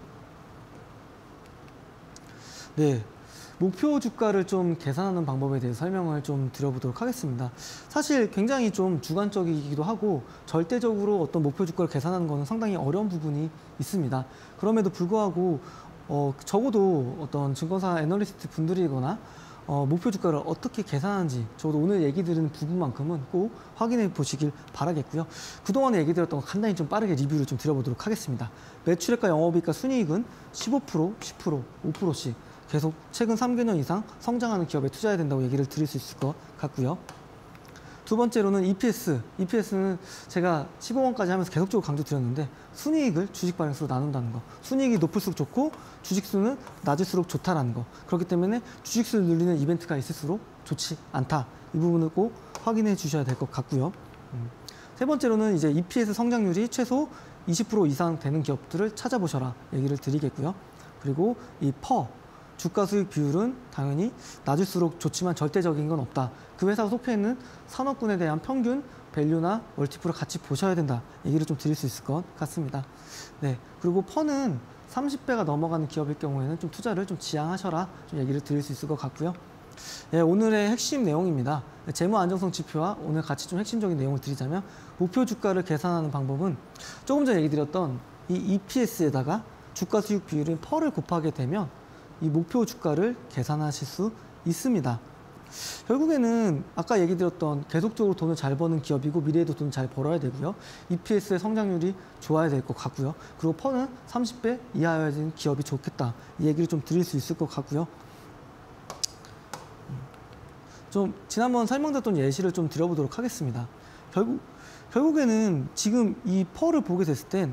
네, 목표 주가를 좀 계산하는 방법에 대해서 설명을 좀 드려보도록 하겠습니다. 사실 굉장히 좀 주관적이기도 하고 절대적으로 어떤 목표 주가를 계산하는 것은 상당히 어려운 부분이 있습니다. 그럼에도 불구하고 적어도 어떤 증권사 애널리스트 분들이거나 목표 주가를 어떻게 계산하는지 저도 오늘 얘기 드리는 부분만큼은 꼭 확인해 보시길 바라겠고요. 그동안에 얘기 드렸던 거 간단히 좀 빠르게 리뷰를 좀 드려보도록 하겠습니다. 매출액과 영업이익과 순이익은 15%, 10%, 5%씩 계속 최근 3개년 이상 성장하는 기업에 투자해야 된다고 얘기를 드릴 수 있을 것 같고요. 두 번째로는 EPS. EPS는 제가 15원까지 하면서 계속적으로 강조드렸는데 순이익을 주식 발행수로 나눈다는 거. 순이익이 높을수록 좋고 주식수는 낮을수록 좋다라는 거. 그렇기 때문에 주식수를 늘리는 이벤트가 있을수록 좋지 않다. 이 부분을 꼭 확인해 주셔야 될 것 같고요. 세 번째로는 이제 EPS 성장률이 최소 20% 이상 되는 기업들을 찾아보셔라 얘기를 드리겠고요. 그리고 이 주가 수익 비율은 당연히 낮을수록 좋지만 절대적인 건 없다. 그 회사가 속해 있는 산업군에 대한 평균 밸류나 멀티플을 같이 보셔야 된다. 얘기를 좀 드릴 수 있을 것 같습니다. 네. 그리고 는 30배가 넘어가는 기업일 경우에는 좀 투자를 좀 지양하셔라. 좀 얘기를 드릴 수 있을 것 같고요. 네, 오늘의 핵심 내용입니다. 재무 안정성 지표와 오늘 같이 좀 핵심적인 내용을 드리자면 목표 주가를 계산하는 방법은 조금 전에 얘기 드렸던 이 EPS에다가 주가 수익 비율인 를 곱하게 되면 이 목표 주가를 계산하실 수 있습니다. 결국에는 아까 얘기 드렸던 계속적으로 돈을 잘 버는 기업이고 미래에도 돈을 잘 벌어야 되고요. EPS의 성장률이 좋아야 될 것 같고요. 그리고 는 30배 이하여야 되는 기업이 좋겠다. 이 얘기를 좀 드릴 수 있을 것 같고요. 좀 지난번 설명드렸던 예시를 좀 드려보도록 하겠습니다. 결국에는 지금 이 를 보게 됐을 땐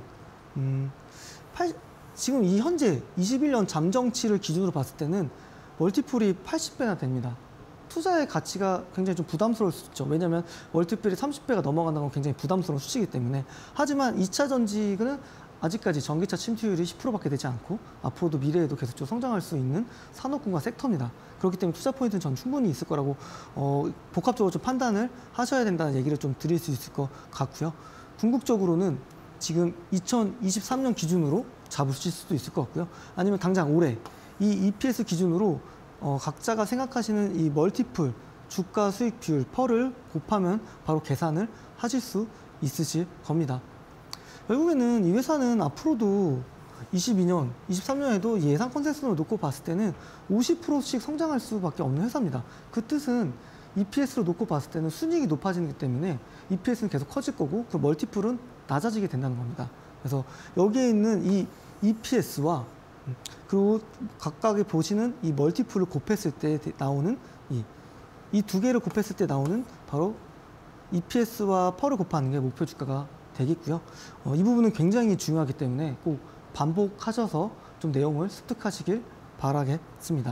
지금 이 현재 21년 잠정치를 기준으로 봤을 때는 멀티플이 80배나 됩니다. 투자의 가치가 굉장히 좀 부담스러울 수 있죠. 왜냐하면 멀티플이 30배가 넘어간다는 건 굉장히 부담스러운 수치이기 때문에. 하지만 2차 전지는 아직까지 전기차 침투율이 10%밖에 되지 않고 앞으로도 미래에도 계속적으로 성장할 수 있는 산업군과 섹터입니다. 그렇기 때문에 투자 포인트는 전 충분히 있을 거라고 복합적으로 좀 판단을 하셔야 된다는 얘기를 좀 드릴 수 있을 것 같고요. 궁극적으로는 지금 2023년 기준으로 잡으실 수도 있을 것 같고요. 아니면 당장 올해 이 EPS 기준으로 각자가 생각하시는 이 멀티플, 주가 수익 비율, 를 곱하면 바로 계산을 하실 수 있으실 겁니다. 결국에는 이 회사는 앞으로도 22년, 23년에도 예상 컨센서스를 놓고 봤을 때는 50%씩 성장할 수밖에 없는 회사입니다. 그 뜻은 EPS로 놓고 봤을 때는 순이익이 높아지기 때문에 EPS는 계속 커질 거고 그 멀티플은 낮아지게 된다는 겁니다. 그래서 여기에 있는 이 EPS와 그리고 각각의 보시는 이 멀티플을 곱했을 때 나오는 이 두 개를 곱했을 때 나오는 바로 EPS와 를 곱하는 게 목표 주가가 되겠고요. 이 부분은 굉장히 중요하기 때문에 꼭 반복하셔서 좀 내용을 습득하시길 바라겠습니다.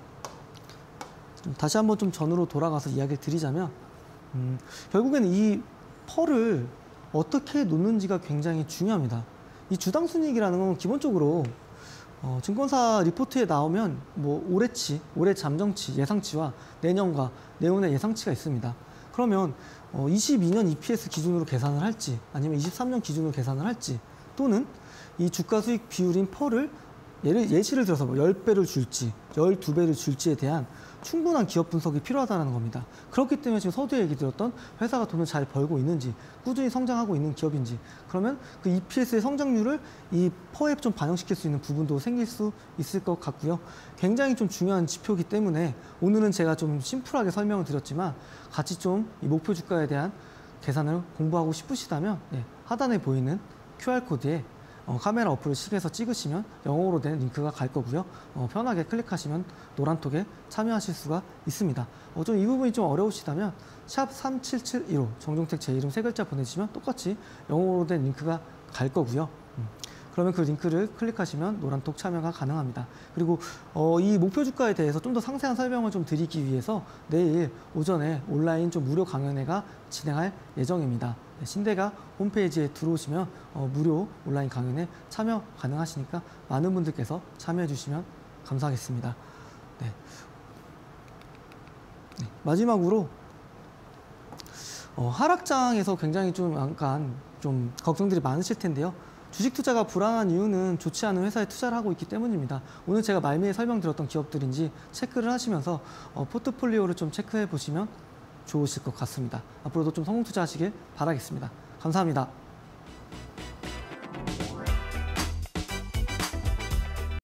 다시 한번 좀 전으로 돌아가서 이야기를 드리자면 결국에는 이 를 어떻게 놓는지가 굉장히 중요합니다. 이 주당 순이익이라는 건 기본적으로 증권사 리포트에 나오면 뭐 올해 잠정치, 예상치와 내년과 내후년 예상치가 있습니다. 그러면 22년 EPS 기준으로 계산을 할지 아니면 23년 기준으로 계산을 할지 또는 이 주가 수익 비율인 를 예시를 들어서 뭐 10배를 줄지 12배를 줄지에 대한 충분한 기업 분석이 필요하다는 겁니다. 그렇기 때문에 지금 서두에 얘기 드렸던 회사가 돈을 잘 벌고 있는지 꾸준히 성장하고 있는 기업인지 그러면 그 EPS의 성장률을 이 에 좀 반영시킬 수 있는 부분도 생길 수 있을 것 같고요. 굉장히 좀 중요한 지표이기 때문에 오늘은 제가 좀 심플하게 설명을 드렸지만 같이 좀 이 목표 주가에 대한 계산을 공부하고 싶으시다면 하단에 보이는 QR코드에 카메라 어플을 씩해서 찍으시면 영어로 된 링크가 갈 거고요. 편하게 클릭하시면 노란톡에 참여하실 수가 있습니다. 좀 이 부분이 좀 어려우시다면 샵 37715 정종택 제 이름 3글자 보내주시면 똑같이 영어로 된 링크가 갈 거고요. 그러면 그 링크를 클릭하시면 노란톡 참여가 가능합니다. 그리고 이 목표 주가에 대해서 좀 더 상세한 설명을 좀 드리기 위해서 내일 오전에 온라인 좀 무료 강연회가 진행할 예정입니다. 신대가 홈페이지에 들어오시면 무료 온라인 강연에 참여 가능하시니까 많은 분들께서 참여해 주시면 감사하겠습니다. 마지막으로 하락장에서 굉장히 좀 약간 좀 걱정들이 많으실 텐데요. 주식 투자가 불안한 이유는 좋지 않은 회사에 투자를 하고 있기 때문입니다. 오늘 제가 말미에 설명드렸던 기업들인지 체크를 하시면서 포트폴리오를 좀 체크해 보시면 좋으실 것 같습니다. 앞으로도 좀 성공 투자하시길 바라겠습니다. 감사합니다.